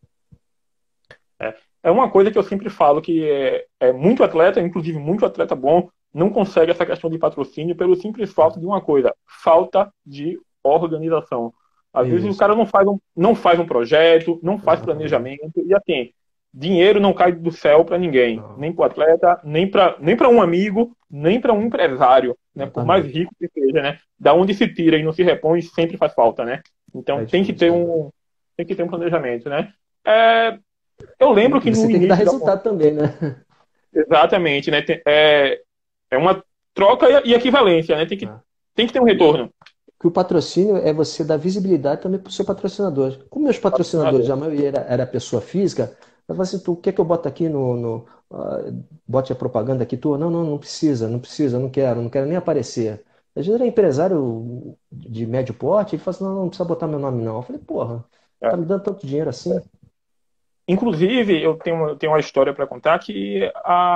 É uma coisa que eu sempre falo que é muito atleta, inclusive muito atleta bom, não consegue essa questão de patrocínio pelo simples fato de uma coisa, falta de organização. Às vezes o Isso, cara não faz um projeto, não faz exatamente. planejamento, e assim, dinheiro não cai do céu para ninguém, Não, nem para o atleta, nem para um amigo, nem para um empresário, né? Por mais exatamente. rico que seja, né? Da onde se tira e não se repõe, sempre faz falta, né? Então É tem que ter difícil, né? um planejamento, né? É, eu lembro que E você no tem que dar início da. resultado também, né? Exatamente, né? É uma troca e equivalência, né? Tem que, É. tem que ter um retorno. Que o patrocínio é você dar visibilidade também para o seu patrocinador. Como meus patrocinadores, Patrocinador. a maioria era pessoa física, eu falei assim, tu quer que eu bote aqui bote a propaganda aqui tua? Não, não, não precisa, não precisa, não quero nem aparecer. Às vezes era empresário de médio porte, ele fala assim, não, não precisa botar meu nome não. Eu falei, porra, tá É. me dando tanto dinheiro assim? Inclusive, eu tenho uma história para contar que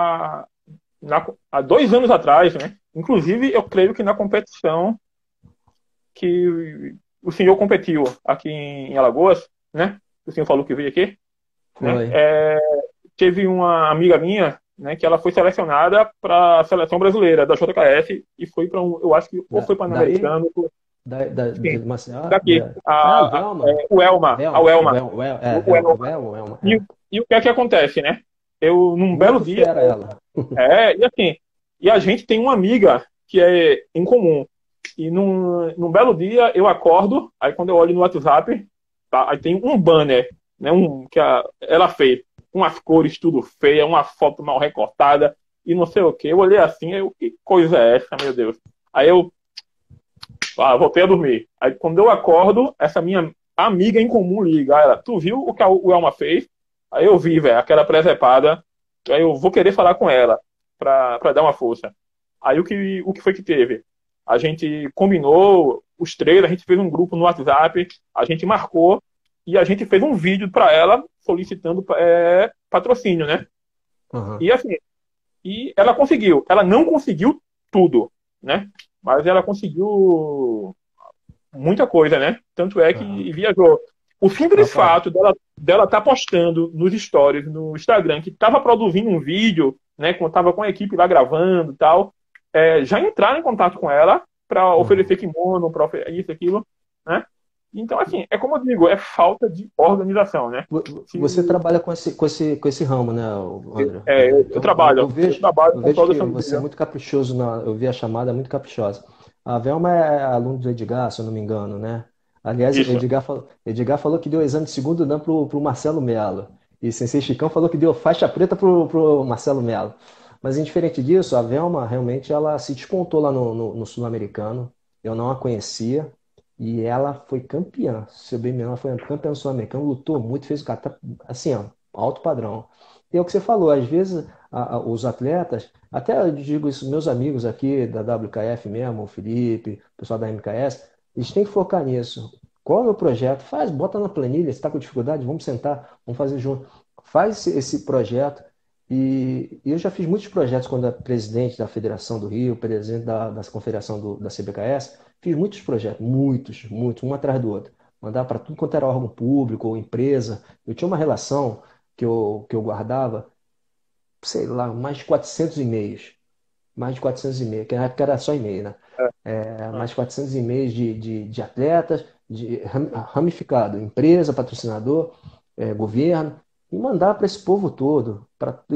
há 2 anos atrás, né? Inclusive, eu creio que na competição que o senhor competiu aqui em Alagoas, né? O senhor falou que veio aqui, né? Foi. Teve uma amiga minha, né, que ela foi selecionada para a seleção brasileira da JKF e foi para eu acho que ou foi Daí, Pan-Americano, de enfim, Maceió, daqui, o Velma. o Elma, a Velma, Elma, o Elma. Velma, E o que é que acontece, né? Eu, num belo Muito dia, fera ela. e assim, e a gente tem uma amiga que é em comum. E num belo dia eu acordo, aí quando eu olho no WhatsApp, tá, aí tem um banner, né, que ela fez, com as cores tudo feia, uma foto mal recortada e não sei o que. Eu olhei assim, que coisa é essa, meu Deus? Aí eu voltei a dormir. Aí quando eu acordo, essa minha a amiga em comum liga. Aí ela, tu viu o que o Elma fez? Aí eu vi, velho, aquela presepada. Aí eu vou querer falar com ela pra dar uma força. Aí o que foi que teve? A gente combinou os três, a gente fez um grupo no WhatsApp, a gente marcou e a gente fez um vídeo para ela solicitando patrocínio, né? Aham, E assim, e ela conseguiu. Ela não conseguiu tudo, né? Mas ela conseguiu muita coisa, né? Tanto é aham. que viajou. O simples Rafael, fato dela tá postando nos stories, no Instagram, que estava produzindo um vídeo, né? Quando estava com a equipe lá gravando e tal, já entraram em contato com ela para aham. oferecer kimono, para oferecer isso, aquilo, né? Então, assim, é como eu digo, é falta de organização, né? Se, Você trabalha com esse ramo, né, André? eu Então, trabalho, eu vejo, trabalho eu com vejo que produção de você é vídeo. muito caprichoso eu vi a chamada muito caprichosa. A Velma é aluna do Edgar, se eu não me engano, né? Aliás, Isso. Edgar falou que deu exame de segundo dan pro Marcelo Melo. E Sensei Chicão falou que deu faixa preta pro Marcelo Melo. Mas, indiferente disso, a Velma realmente ela se despontou lá no Sul-Americano. Eu não a conhecia. E ela foi campeã. Se eu bem me lembro, ela foi campeã do Sul-Americano, lutou muito, fez o kata, assim, ó, alto padrão. E é o que você falou, às vezes os atletas, até eu digo isso, meus amigos aqui da WKF mesmo, o Felipe, o pessoal da MKS, eles têm que focar nisso. Qual é o meu projeto? Faz, bota na planilha, se está com dificuldade, vamos sentar, vamos fazer junto. Faz esse projeto. E eu já fiz muitos projetos quando era presidente da Federação do Rio, presidente da Confederação da CBKS. Fiz muitos projetos, muitos, muitos, um atrás do outro. Mandar para tudo quanto era órgão público ou empresa. Eu tinha uma relação que eu guardava, sei lá, mais de 400 e-mails. Mais de 400 e-mails, que na época era só e-mail, né? É, Mais é, de 400 e-mails de atletas, ramificado, empresa, patrocinador, governo, e mandar para esse povo todo,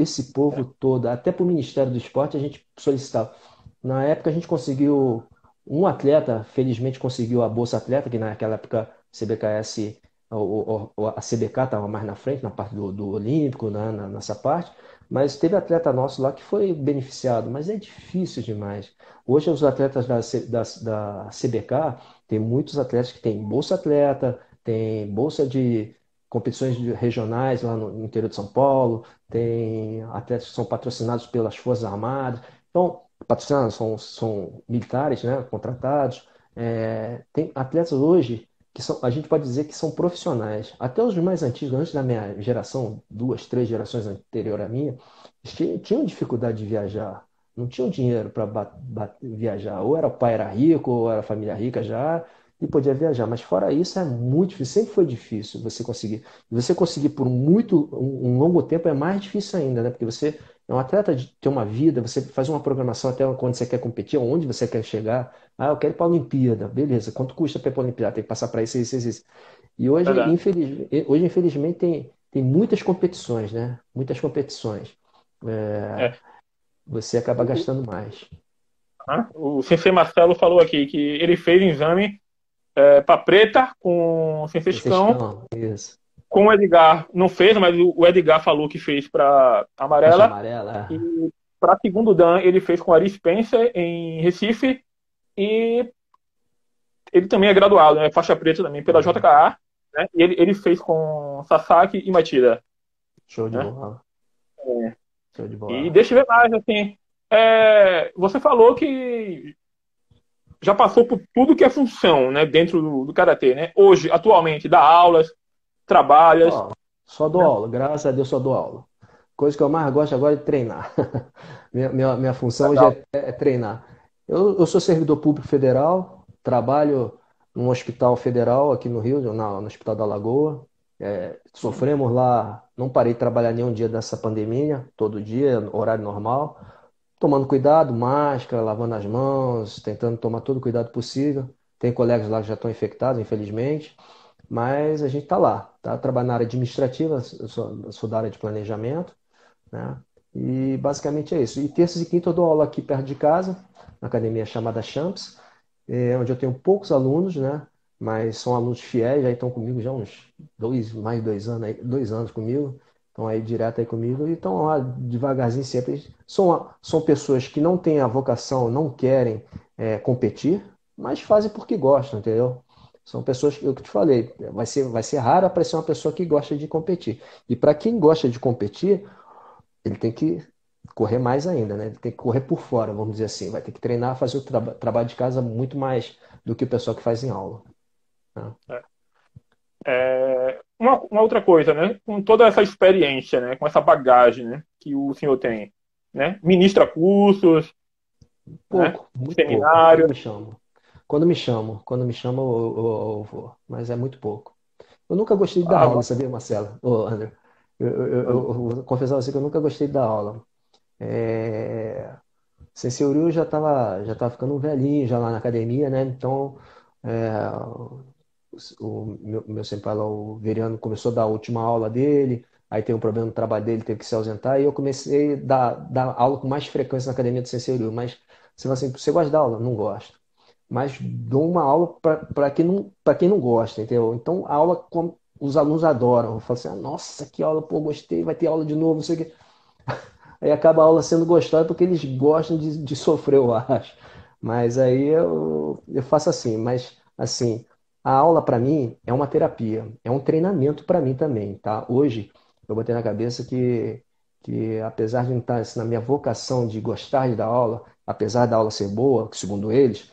até para o Ministério do Esporte a gente solicitava. Na época a gente conseguiu, um atleta, felizmente conseguiu a Bolsa Atleta, que naquela época CBKS, a CBK estava mais na frente, na parte do Olímpico, né, nessa parte, mas teve atleta nosso lá que foi beneficiado, mas é difícil demais. Hoje, os atletas da CBK, tem muitos atletas que têm bolsa atleta, tem bolsa de competições regionais lá no interior de São Paulo, tem atletas que são patrocinados pelas Forças Armadas. Então, patrocinados são militares, né, contratados. Tem atletas hoje que a gente pode dizer que são profissionais. Até os mais antigos, antes da minha geração, duas, três gerações anterior à minha, eles tinham dificuldade de viajar, não tinham dinheiro para viajar. Ou era o pai era rico, ou era a família rica já, e podia viajar. Mas fora isso, é muito difícil. Sempre foi difícil você conseguir. E você conseguir por um longo tempo é mais difícil ainda, né? Porque você é um atleta de ter uma vida, você faz uma programação até quando você quer competir, onde você quer chegar. Ah, eu quero ir para a Olimpíada. Beleza, quanto custa para ir para a Olimpíada? Tem que passar para isso. E hoje, verdade. infelizmente, tem muitas competições, né? Muitas competições. É, É. você acaba O, gastando mais. o Sensei Marcelo falou aqui que ele fez exame para preta com o Sensei Vocês Chicão, estão, isso. com o Edgar não fez, mas o Edgar falou que fez para Faixa amarela. E amarela. para segundo Dan, ele fez com Ari Spencer em Recife. E ele também é graduado, né? Faixa preta também pela Uhum. JKA. Né? E ele fez com Sasaki e Matida. Show de Né? bola. Show de E bola. deixa eu ver mais, assim. Você falou que já passou por tudo que é função, né? Dentro do Karatê, né? Hoje, atualmente, dá aulas, trabalhas, Só dou né? aula, graças a Deus só dou aula. Coisa que eu mais gosto agora é treinar. Minha função hoje Legal. é treinar. Eu sou servidor público federal, trabalho num hospital federal aqui no Rio, no Hospital da Lagoa. Sofremos lá, não parei de trabalhar nenhum dia dessa pandemia, todo dia, horário normal, tomando cuidado, máscara, lavando as mãos, tentando tomar todo o cuidado possível. Tem colegas lá que já estão infectados, infelizmente. Mas a gente está lá, tá trabalhando na área administrativa, eu sou da área de planejamento, né? E basicamente é isso. E terças e quintas eu dou aula aqui perto de casa, na academia chamada Champs, onde eu tenho poucos alunos, né? Mas são alunos fiéis, já estão comigo já uns mais de 2 anos, 2 anos comigo, estão aí direto aí comigo e estão lá devagarzinho sempre. São pessoas que não têm a vocação, não querem competir, mas fazem porque gostam, entendeu? São pessoas, eu que te falei, vai ser raro aparecer uma pessoa que gosta de competir. E para quem gosta de competir, ele tem que correr mais ainda, né? Ele tem que correr por fora, vamos dizer assim. Vai ter que treinar, fazer o trabalho de casa muito mais do que o pessoal que faz em aula, né? Uma outra coisa, né? Com toda essa experiência, né? Com essa bagagem, né? Que o senhor tem, né? Ministra cursos, né? Pouco, muito pouco, quando Seminários. me chamam. Quando me chamam, eu vou, mas é muito pouco. Eu nunca gostei de dar Ah, aula, sabia, Marcelo? Ô, André, eu vou confessar a você que eu nunca gostei de dar aula. É... Sensei Uriu já tava ficando um velhinho já lá na academia, né? Então, é, meu senpai lá, o Veriano, começou a dar a última aula dele, aí tem um problema no trabalho dele, teve que se ausentar, e eu comecei a dar aula com mais frequência na academia do Sensei Uriu. Mas você fala assim, você gosta de dar aula? Não gosto. Mas dou uma aula para quem não gosta, entendeu? Então, a aula os alunos adoram. Eu falo assim, ah, nossa, que aula, pô, gostei, vai ter aula de novo, não sei o quê. Aí acaba a aula sendo gostosa porque eles gostam de sofrer, eu acho. Mas aí eu faço assim, mas assim, a aula para mim é uma terapia, é um treinamento para mim também, tá? Hoje eu botei na cabeça que apesar de não estar assim, na minha vocação de gostar de dar aula, apesar da aula ser boa, segundo eles,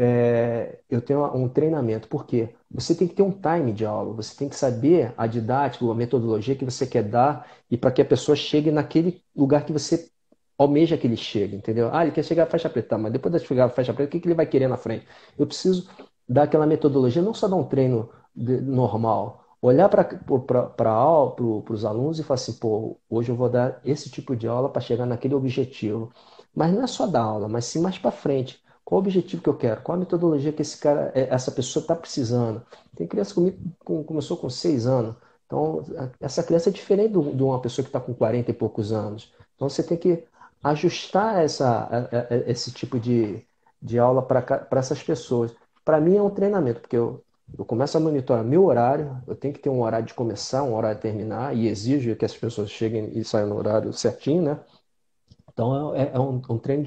eu tenho um treinamento. Por quê? Você tem que ter um time de aula, você tem que saber a didática, a metodologia que você quer dar e para que a pessoa chegue naquele lugar que você almeja que ele chegue, entendeu? Ah, ele quer chegar à faixa preta, mas depois de chegar à faixa preta, o que ele vai querer na frente? Eu preciso dar aquela metodologia, não só dar um treino normal, olhar para aula, para os alunos e falar assim, pô, hoje eu vou dar esse tipo de aula para chegar naquele objetivo. Mas não é só dar aula, mas sim mais para frente. Qual o objetivo que eu quero? Qual a metodologia que esse cara, essa pessoa está precisando? Tem criança comigo que começou com 6 anos. Então, essa criança é diferente de uma pessoa que está com 40 e poucos anos. Então, você tem que ajustar esse tipo de aula para essas pessoas. Para mim, é um treinamento, porque eu começo a monitorar meu horário, eu tenho que ter um horário de começar, um horário de terminar, e exijo que as pessoas cheguem e saiam no horário certinho, né? Então, é um treino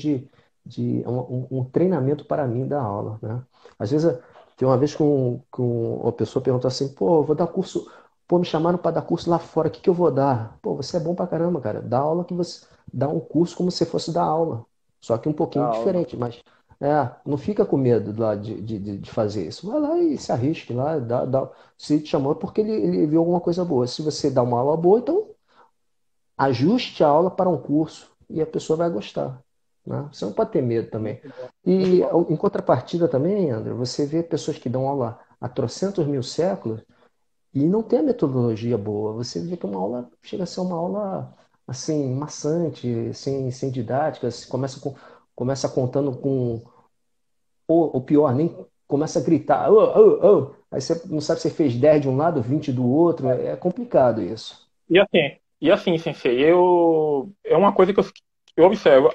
um treinamento para mim da aula, né? Às vezes, tem uma vez com uma pessoa perguntou assim, pô, eu vou dar curso, pô, me chamaram para dar curso lá fora, o que que eu vou dar? Pô, você é bom pra caramba, cara. Dá aula que você dá um curso como se fosse dar aula, só que um da pouquinho aula. diferente, mas não fica com medo lá de fazer isso. Vai lá e se arrisque lá, se te chamou é porque ele viu alguma coisa boa. Se você dá uma aula boa, então ajuste a aula para um curso e a pessoa vai gostar, né? Você não pode ter medo também. Muito bom. Muito E bom. em contrapartida também, André, você vê pessoas que dão aula há trocentos mil séculos e não tem a metodologia boa. Você vê que uma aula chega a ser uma aula assim, maçante, sem didática, começa contando com, ou pior, nem começa a gritar, "Ô, ô, ô", aí você não sabe se você fez 10 de um lado, 20 do outro, é complicado isso. E assim, Sensei, é uma coisa que eu observo.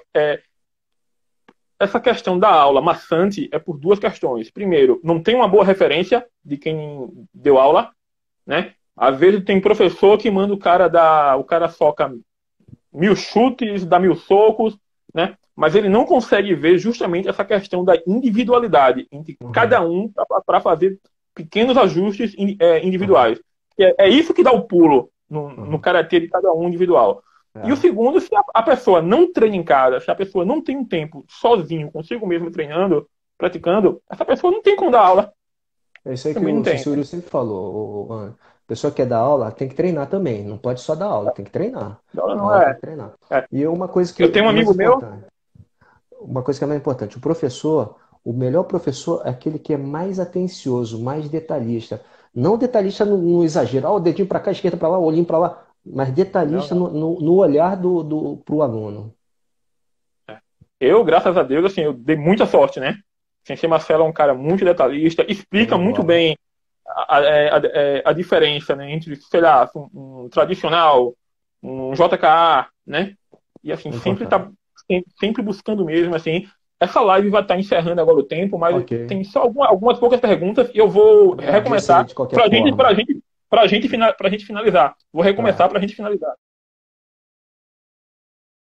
Essa questão da aula maçante é por duas questões. Primeiro, não tem uma boa referência de quem deu aula, né? Às vezes tem professor que manda o cara soca 1.000 chutes, dá 1.000 socos, né? Mas ele não consegue ver justamente essa questão da individualidade entre Uhum, cada um para fazer pequenos ajustes uhum, individuais. É isso que dá o pulo no uhum. karatê de cada um individual. E o É. segundo, se a pessoa não treina em casa, se a pessoa não tem um tempo sozinho, consigo mesmo treinando, praticando, essa pessoa não tem como dar aula. É isso aí que Também não o tem, né? Censúrio sempre falou. A pessoa que quer dar aula tem que treinar também. Não pode só dar aula, tem que treinar. Aula A não aula tem é. que treinar. É. E uma coisa Eu que tenho um mais amigo meu. importante, uma coisa que é mais importante, o professor, o melhor professor é aquele que é mais atencioso, mais detalhista. Não detalhista no exagero, o dedinho para cá, esquerda para lá, o olhinho para lá, mas Não, detalhista não. no olhar pro aluno. Eu, graças a Deus, assim, eu dei muita sorte, né? Sensei Marcelo é um cara muito detalhista, Show explica de muito bola. bem a diferença, né, entre, sei lá, um tradicional, um JKA, né? E assim, É sempre importante. tá sempre buscando mesmo, assim. Essa live vai estar encerrando agora o tempo, mas Ok. tem só algumas poucas perguntas e eu vou Agradeço aí recomeçar de qualquer forma. pra gente finalizar. Vou recomeçar Tá. pra gente finalizar.